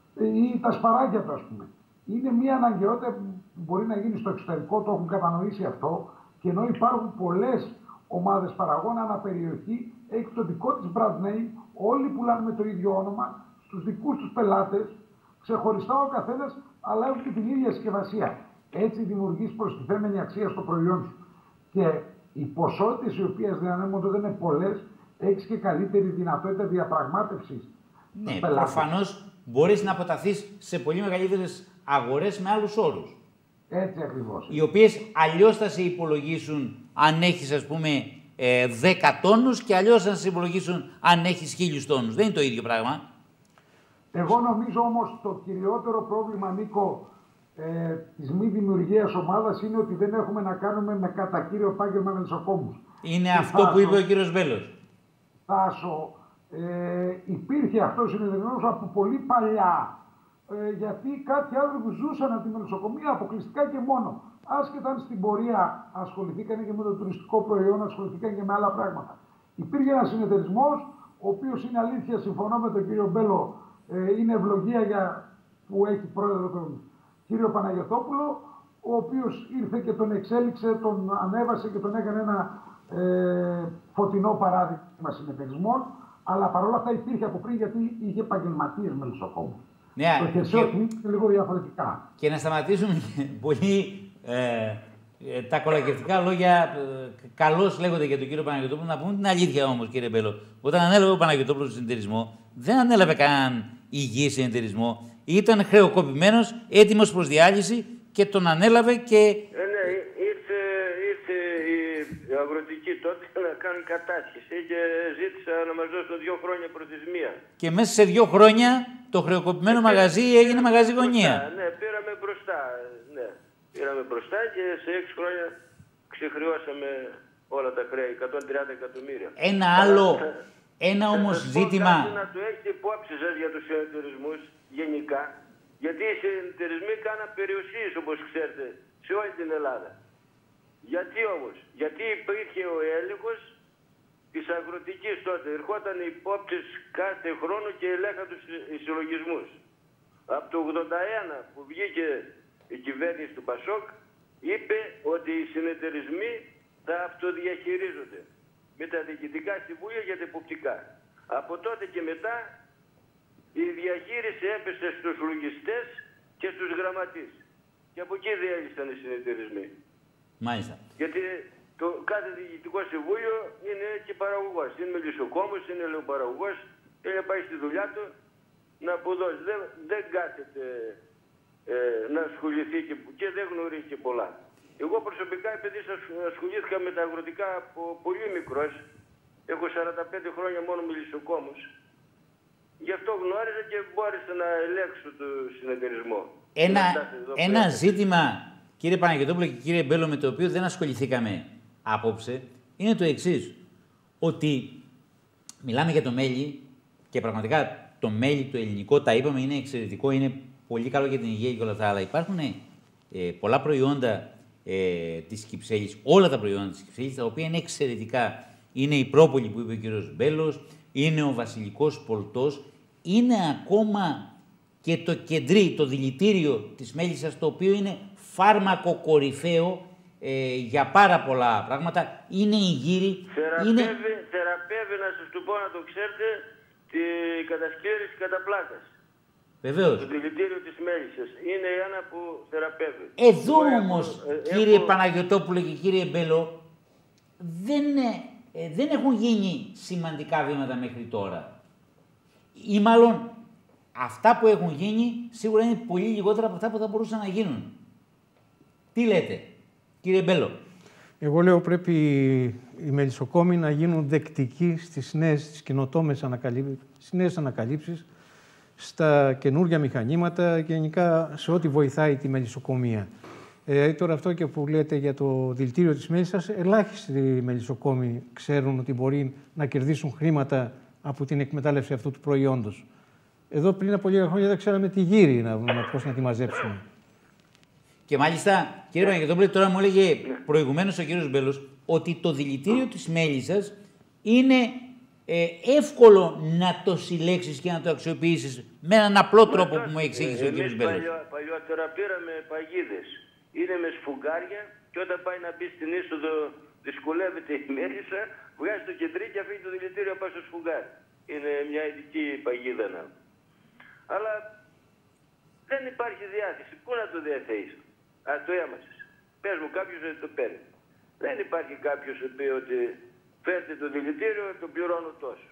Speaker 2: Ή τα σπαράγγια του, ας πούμε. Είναι μια αναγκαιότητα που μπορεί να γίνει στο εξωτερικό, το έχουν κατανοήσει αυτό, και ενώ υπάρχουν πολλές ομάδες παραγών αναπεριοχή, έχει το δικό της brand name, όλοι πουλάνε με το ίδιο όνομα, στους δικούς τους πελάτες, ξεχωριστά ο καθένας, αλλά έχουν και την ίδια συσκευασία. Έτσι δημιουργείς προστιθέμενη αξία στο προϊόν σου. Και οι ποσότητες οι οποίες διανέμονται δεν είναι πολλές, έχεις και καλύτερη δυνατότητα διαπραγμάτευσης.
Speaker 1: Ναι, προφανώς μπορείς να αποταθείς σε πολύ μεγαλύτερες αγορές με άλλους όρους.
Speaker 2: Έτσι ακριβώς.
Speaker 1: Οι οποίες αλλιώς θα σε υπολογίσουν αν έχεις, ας πούμε, δέκα τόνους και αλλιώς θα σε υπολογίσουν αν έχεις χίλιους τόνους. Δεν είναι το ίδιο πράγμα.
Speaker 2: Εγώ νομίζω όμως το κυριότερο πρόβλημα, Νίκο, ε, της μη δημιουργίας ομάδας είναι ότι δεν έχουμε να κάνουμε με κατά κύριο επάγγελμα μελισσοκόμους.
Speaker 1: Είναι
Speaker 2: και
Speaker 1: αυτό
Speaker 2: Θάσο,
Speaker 1: που είπε ο κύριος Μπέλος.
Speaker 2: Θάσο, ε, υπήρχε αυτό ο συνεδριασμός από πολύ παλιά. Ε, γιατί κάποιοι άνθρωποι ζούσαν από τη μελισσοκομεία αποκλειστικά και μόνο. Άσχετα αν στην πορεία ασχοληθήκαν και με το τουριστικό προϊόν, ασχοληθήκαν και με άλλα πράγματα. Υπήρχε ένας συνεταιρισμός, ο οποίος είναι αλήθεια, συμφωνώ με τον κύριο Μπέλο, ε, είναι ευλογία για, που έχει πρόεδρο τον κύριο Παναγιωτόπουλο, ο οποίος ήρθε και τον εξέλιξε, τον ανέβασε και τον έκανε ένα ε, φωτεινό παράδειγμα συνεταιρισμών. Αλλά παρόλα αυτά υπήρχε από πριν, γιατί είχε επαγγελματίες μελισσοκόμους.
Speaker 1: Ναι,
Speaker 2: το χερσαίο και... είναι λίγο διαφορετικά.
Speaker 1: Και να σταματήσουμε πολύ ε, ε, τα κολακευτικά λόγια. Ε, καλώς λέγονται για τον κύριο Παναγιωτόπουλο. Να πούμε την αλήθεια όμως, κύριε Μπέλο. Όταν ανέλαβε ο Παναγιωτόπουλος τον συνεταιρισμό, δεν ανέλαβε κανέναν υγιή συνεταιρισμό. Ήταν χρεοκοπημένος, έτοιμος προς διάλυση και τον ανέλαβε και...
Speaker 4: Ε, ναι, ήρθε, ήρθε η, η αγροτική τότε να κάνουν κατάσχεση και ζήτησα να μας δώσουν δύο χρόνια προθεσμία.
Speaker 1: Και μέσα σε δύο χρόνια το χρεοκοπημένο
Speaker 4: και
Speaker 1: μαγαζί
Speaker 4: πήραμε,
Speaker 1: έγινε μαγαζί γωνία.
Speaker 4: Ναι, πήραμε μπροστά. Ναι. Πήραμε μπροστά και σε έξι χρόνια ξεχρεώσαμε όλα τα χρέη, εκατόν τριάντα εκατομμύρια.
Speaker 1: Ένα άλλο, ένα όμως ζήτημα...
Speaker 4: Να το έχετε υπόψη σας για τους συνεταιρισμούς γενικά, γιατί οι συνεταιρισμοί κάναν περιουσίες, όπως ξέρετε, σε όλη την Ελλάδα. Γιατί όμως, γιατί υπήρχε ο έλεγχος της αγροτικής τότε. Ερχόταν οι υπόπτες κάθε χρόνο και ελέγχαν τους συλλογισμούς. Από το ογδόντα ένα που βγήκε η κυβέρνηση του Πασόκ, είπε ότι οι συνεταιρισμοί θα αυτοδιαχειρίζονται με τα διοικητικά συμβούλια για τα υποπτικά. Από τότε και μετά η διαχείριση έπεσε στους λογιστές και στους γραμματείς. Και από εκεί διέλυσαν οι συνεταιρισμοί.
Speaker 1: Μάλιστα.
Speaker 4: Γιατί το κάθε διοικητικό συμβούλιο είναι και παραγωγός. Είναι μελισσοκόμος, είναι ελαιοπαραγωγός, θέλει να πάει στη δουλειά του να αποδώσει. Δεν, δεν κάθεται ε, να ασχοληθεί και, και δεν γνωρίζει και πολλά. Εγώ προσωπικά, επειδή ασχολήθηκα με τα αγροτικά από πολύ μικρός, έχω σαράντα πέντε χρόνια μόνο μελισσοκόμος, γι' αυτό γνώριζα και μπόρεσα να ελέγξω το συνεταιρισμό.
Speaker 1: Ένα, ένα ζήτημα, κύριε Παναγιωτόπουλο και κύριε Μπέλο, με το οποίο δεν ασχοληθήκαμε απόψε, είναι το εξής. Ότι μιλάμε για το μέλι και πραγματικά το μέλι το ελληνικό, τα είπαμε, είναι εξαιρετικό, είναι πολύ καλό για την υγεία και όλα αυτά, αλλά υπάρχουν ε, πολλά προϊόντα ε, της Κυψέλης, όλα τα προϊόντα της Κυψέλης, τα οποία είναι εξαιρετικά. Είναι η πρόπολη που είπε ο κύριος Μπέλος, είναι ο βασιλικός πολτός, είναι ακόμα και το κεντρί, το δηλητήριο της μέλισσας, το οποίο είναι φάρμακο κορυφαίο ε, για πάρα πολλά πράγματα. Είναι η γύρι.
Speaker 4: Θεραπεύει,
Speaker 1: είναι...
Speaker 4: θεραπεύει, να σας το πω να το ξέρετε, τη κατασκλήρηση κατά πλάκας.
Speaker 1: Βεβαίως.
Speaker 4: Το δηλητήριο της μέλισσας. Είναι ένα που θεραπεύει.
Speaker 1: Εδώ
Speaker 4: Εγώ
Speaker 1: όμως,
Speaker 4: έχω,
Speaker 1: κύριε
Speaker 4: έχω...
Speaker 1: Παναγιωτόπουλο και κύριε Μπέλο, δεν, ε, δεν έχουν γίνει σημαντικά βήματα μέχρι τώρα. Ή μάλλον αυτά που έχουν γίνει σίγουρα είναι πολύ λιγότερα από αυτά που θα μπορούσαν να γίνουν. Τι λέτε, κύριε Μπέλο?
Speaker 6: Εγώ λέω πρέπει οι μελισσοκόμοι να γίνουν δεκτικοί στις νέες, στις καινοτόμες ανακαλύψεις, στις νέες ανακαλύψεις, στα καινούργια μηχανήματα και γενικά σε ό,τι βοηθάει τη μελισσοκομεία. Ε, τώρα αυτό και που λέτε για το δηλητήριο της μέλισσας, ελάχιστοι μελισσοκόμοι ξέρουν ότι μπορεί να κερδίσουν χρήματα από την εκμετάλλευση αυτού του προϊόντος. Εδώ πριν από λίγα χρόνια δεν ξέραμε τη γύρι να, να, πώς να τη μαζέψουμε.
Speaker 1: Και μάλιστα, κύριε Παναγιωτόπουλε, τώρα μου έλεγε προηγουμένως ο κύριος Μπέλος ότι το δηλητήριο της μέλισσας είναι ε, εύκολο να το συλλέξεις και να το αξιοποιήσεις με έναν απλό τρόπο που μου εξήγησε ο κύριος Μπέλος.
Speaker 4: Παλιό, παλιότερα πήραμε παγίδες. Είναι με σφουγγάρια και όταν πάει να μπει στην είσοδο, δυσκολεύεται η μέλισσα, βγάζει το κεντρί και αφήνει το δηλητήριο πάνω στο σφουγγάρι. Είναι μια ειδική παγίδα. Να. Αλλά δεν υπάρχει διάθεση. Πού να το διαθέεις? Α, το έμασες. Πες μου κάποιος ότι το παίρνει. Δεν υπάρχει κάποιος που πει ότι φέρτε το δηλητήριο, το πληρώνω τόσο.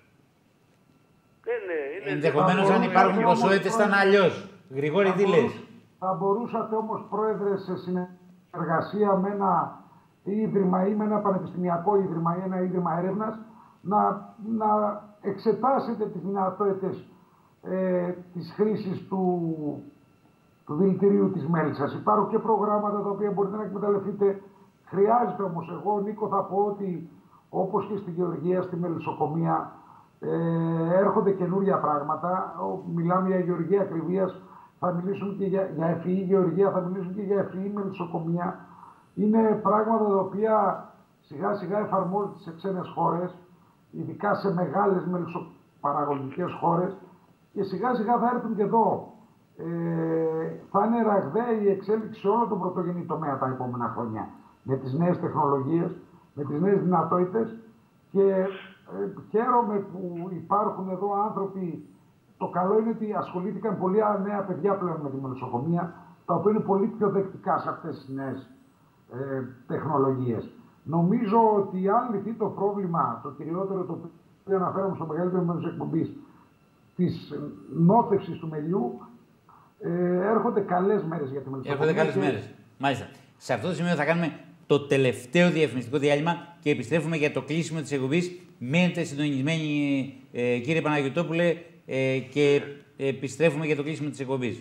Speaker 4: Είναι, είναι
Speaker 1: ενδεχομένως αν υπάρχουν ποσότητες θα είναι αλλιώς. Γρηγόρη, τι λες?
Speaker 2: Θα μπορούσατε όμως, Πρόεδρε, σε συνεργασία με ένα ίδρυμα ή με ένα πανεπιστημιακό ίδρυμα ή ένα ίδρυμα έρευνας, να, να εξετάσετε τις δυνατότητες ε, της χρήσης του, του δηλητηρίου της μέλισσας. Υπάρχουν και προγράμματα τα οποία μπορείτε να εκμεταλλευτείτε. Χρειάζεται όμως, εγώ Νίκο θα πω ότι όπως και στη γεωργία, στη μελισσοκομεία, ε, έρχονται καινούργια πράγματα. Μιλάμε για γεωργία ακριβίας, θα μιλήσουμε και για, για ευφυή γεωργία, θα μιλήσουμε και για ευφυή μελισσοκομεία. Είναι πράγματα τα οποία σιγά σιγά εφαρμόζονται σε ξένες χώρες, ειδικά σε μεγάλες μελισσοπαραγωγικές χώρες, και σιγά σιγά θα έρθουν και εδώ. Ε, θα είναι ραγδαία η εξέλιξη σε όλο τον πρωτογενή τομέα τα επόμενα χρόνια. Με τις νέες τεχνολογίες, με τις νέες δυνατότητες, και ε, χαίρομαι που υπάρχουν εδώ άνθρωποι. Το καλό είναι ότι ασχολήθηκαν πολλοί νέα παιδιά πλέον με τη μελισσοκομεία, τα οποία είναι πολύ πιο δεκτικά σε αυτές τις νέες ε, τεχνολογίες. Νομίζω ότι αν λυθεί το πρόβλημα, το κυριότερο, το οποίο αναφέραμε στο μεγαλύτερο μέρος της εκπομπής, της νόθευσης του μελιού, ε, έρχονται καλές μέρες για τη μελισσοκομεία.
Speaker 1: Έρχονται καλές μέρες. Μάλιστα. Σε αυτό το σημείο θα κάνουμε το τελευταίο διαφημιστικό διάλειμμα και επιστρέφουμε για το κλείσιμο της εκπομπής. Μένετε συντονισμένοι, ε, κύριε Παναγιωτόπουλε, ε, και επιστρέφουμε για το κλείσιμο της εκπομπής.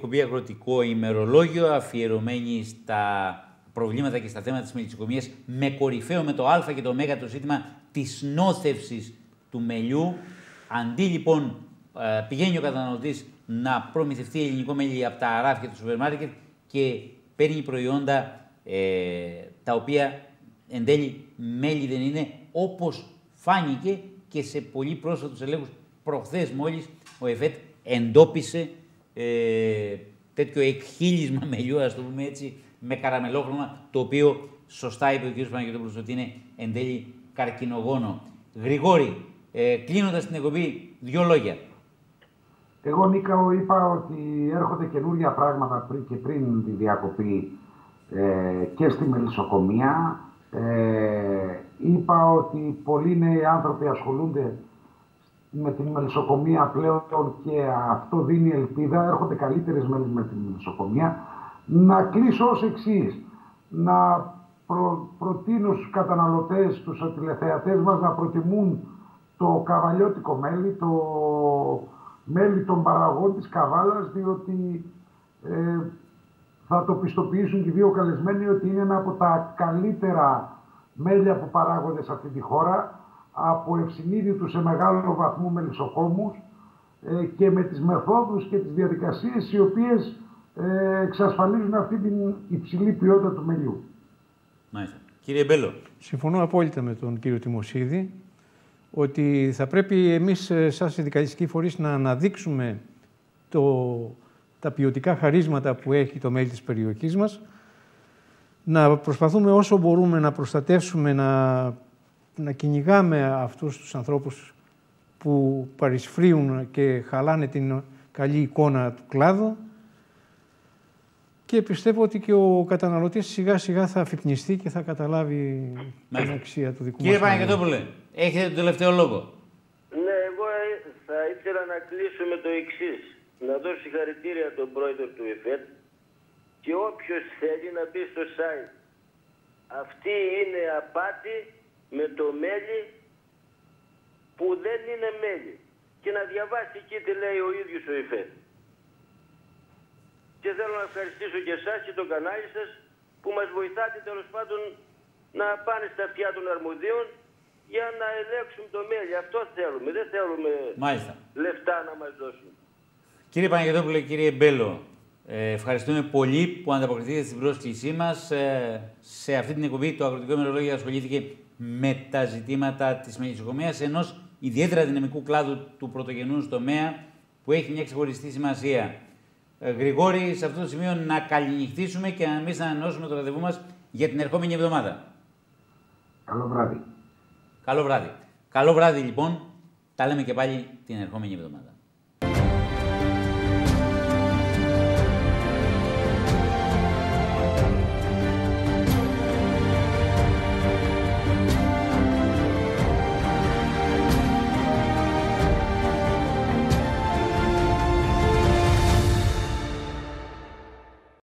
Speaker 1: εκπομπή Αγροτικό ημερολόγιο, αφιερωμένη στα προβλήματα και στα θέματα της μελισσοκομείας, με κορυφαίο, με το α και το ω, το ζήτημα της νόθευσης του μελιού. Αντί λοιπόν πηγαίνει ο καταναλωτής να προμηθευτεί ελληνικό μέλι από τα αράφια του σούπερ μάρκετ και παίρνει προϊόντα ε, τα οποία εν τέλει μέλι δεν είναι, όπως φάνηκε και σε πολύ πρόσφατους ελέγχους. Προχθές μόλις ο ΕΦΕΤ εντόπισε ε, τέτοιο εκχύλισμα μελιού, ας το πούμε έτσι, με καραμελόχρωμα, το οποίο σωστά είπε ο κ. Παναγιωτόπουλος ότι είναι εν τέλει καρκινογόνο. Γρηγόρη, ε, κλείνοντας την εκπομπή, δύο λόγια.
Speaker 2: Εγώ, Νίκαο, είπα ότι έρχονται καινούργια πράγματα πριν και πριν τη διακοπή ε, και στη μελισσοκομεία. Ε, είπα ότι πολλοί νέοι άνθρωποι ασχολούνται με την μελισσοκομεία πλέον και αυτό δίνει ελπίδα. Έρχονται καλύτερες μέλη με την μελισσοκομεία. Να κλείσω ως εξής. Να προ, προτείνω στους καταναλωτές, στους τηλεθεατές μας να προτιμούν το καβαλιώτικο μέλι, το μέλι των παραγωγών της Καβάλας, διότι ε, θα το πιστοποιήσουν και οι δύο καλεσμένοι ότι είναι ένα από τα καλύτερα μέλια που παράγονται σε αυτή τη χώρα, από ευσυνείδητους σε μεγάλο βαθμό μελισσοκόμους ε, και με τις μεθόδους και τις διαδικασίες οι οποίες ε, εξασφαλίζουν αυτή την υψηλή ποιότητα του μελιού.
Speaker 1: Μάλιστα. Κύριε Μπέλο.
Speaker 6: Συμφωνώ απόλυτα με τον κύριο Τιμωσίδη ότι θα πρέπει εμείς σαν συνδικαλιστικοί φορείς να αναδείξουμε το, τα ποιοτικά χαρίσματα που έχει το μέλι της περιοχής μας, να προσπαθούμε όσο μπορούμε να προστατεύσουμε, να, να κυνηγάμε αυτούς τους ανθρώπους που παρισφρίουν και χαλάνε την καλή εικόνα του κλάδου, και πιστεύω ότι και ο καταναλωτής σιγά σιγά θα αφυπνιστεί και θα καταλάβει την αξία του δικού μας.
Speaker 1: Κύριε Παναγιωτόπουλε, έχετε τον τελευταίο λόγο.
Speaker 4: Ναι, εγώ θα ήθελα να κλείσω με το εξής. Να δώσω συγχαρητήρια τον πρόεδρο του ΕΦΕΤ και όποιος θέλει να μπει στο site. Αυτή είναι απάτη με το μέλι που δεν είναι μέλι. Και να διαβάσει εκεί τι λέει ο ίδιος ο ΕΦΕΤ. Και θέλω να ευχαριστήσω και εσάς και το κανάλι σας που μας βοηθάτε τέλος πάντων να πάνε στα αυτιά των αρμοδίων για να ελέγξουν το μέλι. Αυτό θέλουμε. Δεν θέλουμε
Speaker 1: Μάλιστα.
Speaker 4: λεφτά να μας δώσουν.
Speaker 1: Κύριε Παναγιωτόπουλε, κύριε Μπέλο, ε, ευχαριστούμε πολύ που ανταποκριθήκατε στην πρόσκλησή μας. Ε, σε αυτή την εκπομπή το Αγροτικό Ημερολόγιο ασχολήθηκε με τα ζητήματα της μελισσοκομείας, ενός ιδιαίτερα δυναμικού κλάδου του πρωτογενούς τομέα που έχει μια ξεχωριστή σημασία. Γρηγόρη, σε αυτό το σημείο να καληνυχτήσουμε και να εμείς να ανανεώσουμε το ραντεβού μας για την ερχόμενη εβδομάδα.
Speaker 2: Καλό βράδυ.
Speaker 1: Καλό βράδυ. Καλό βράδυ λοιπόν. Τα λέμε και πάλι την ερχόμενη εβδομάδα.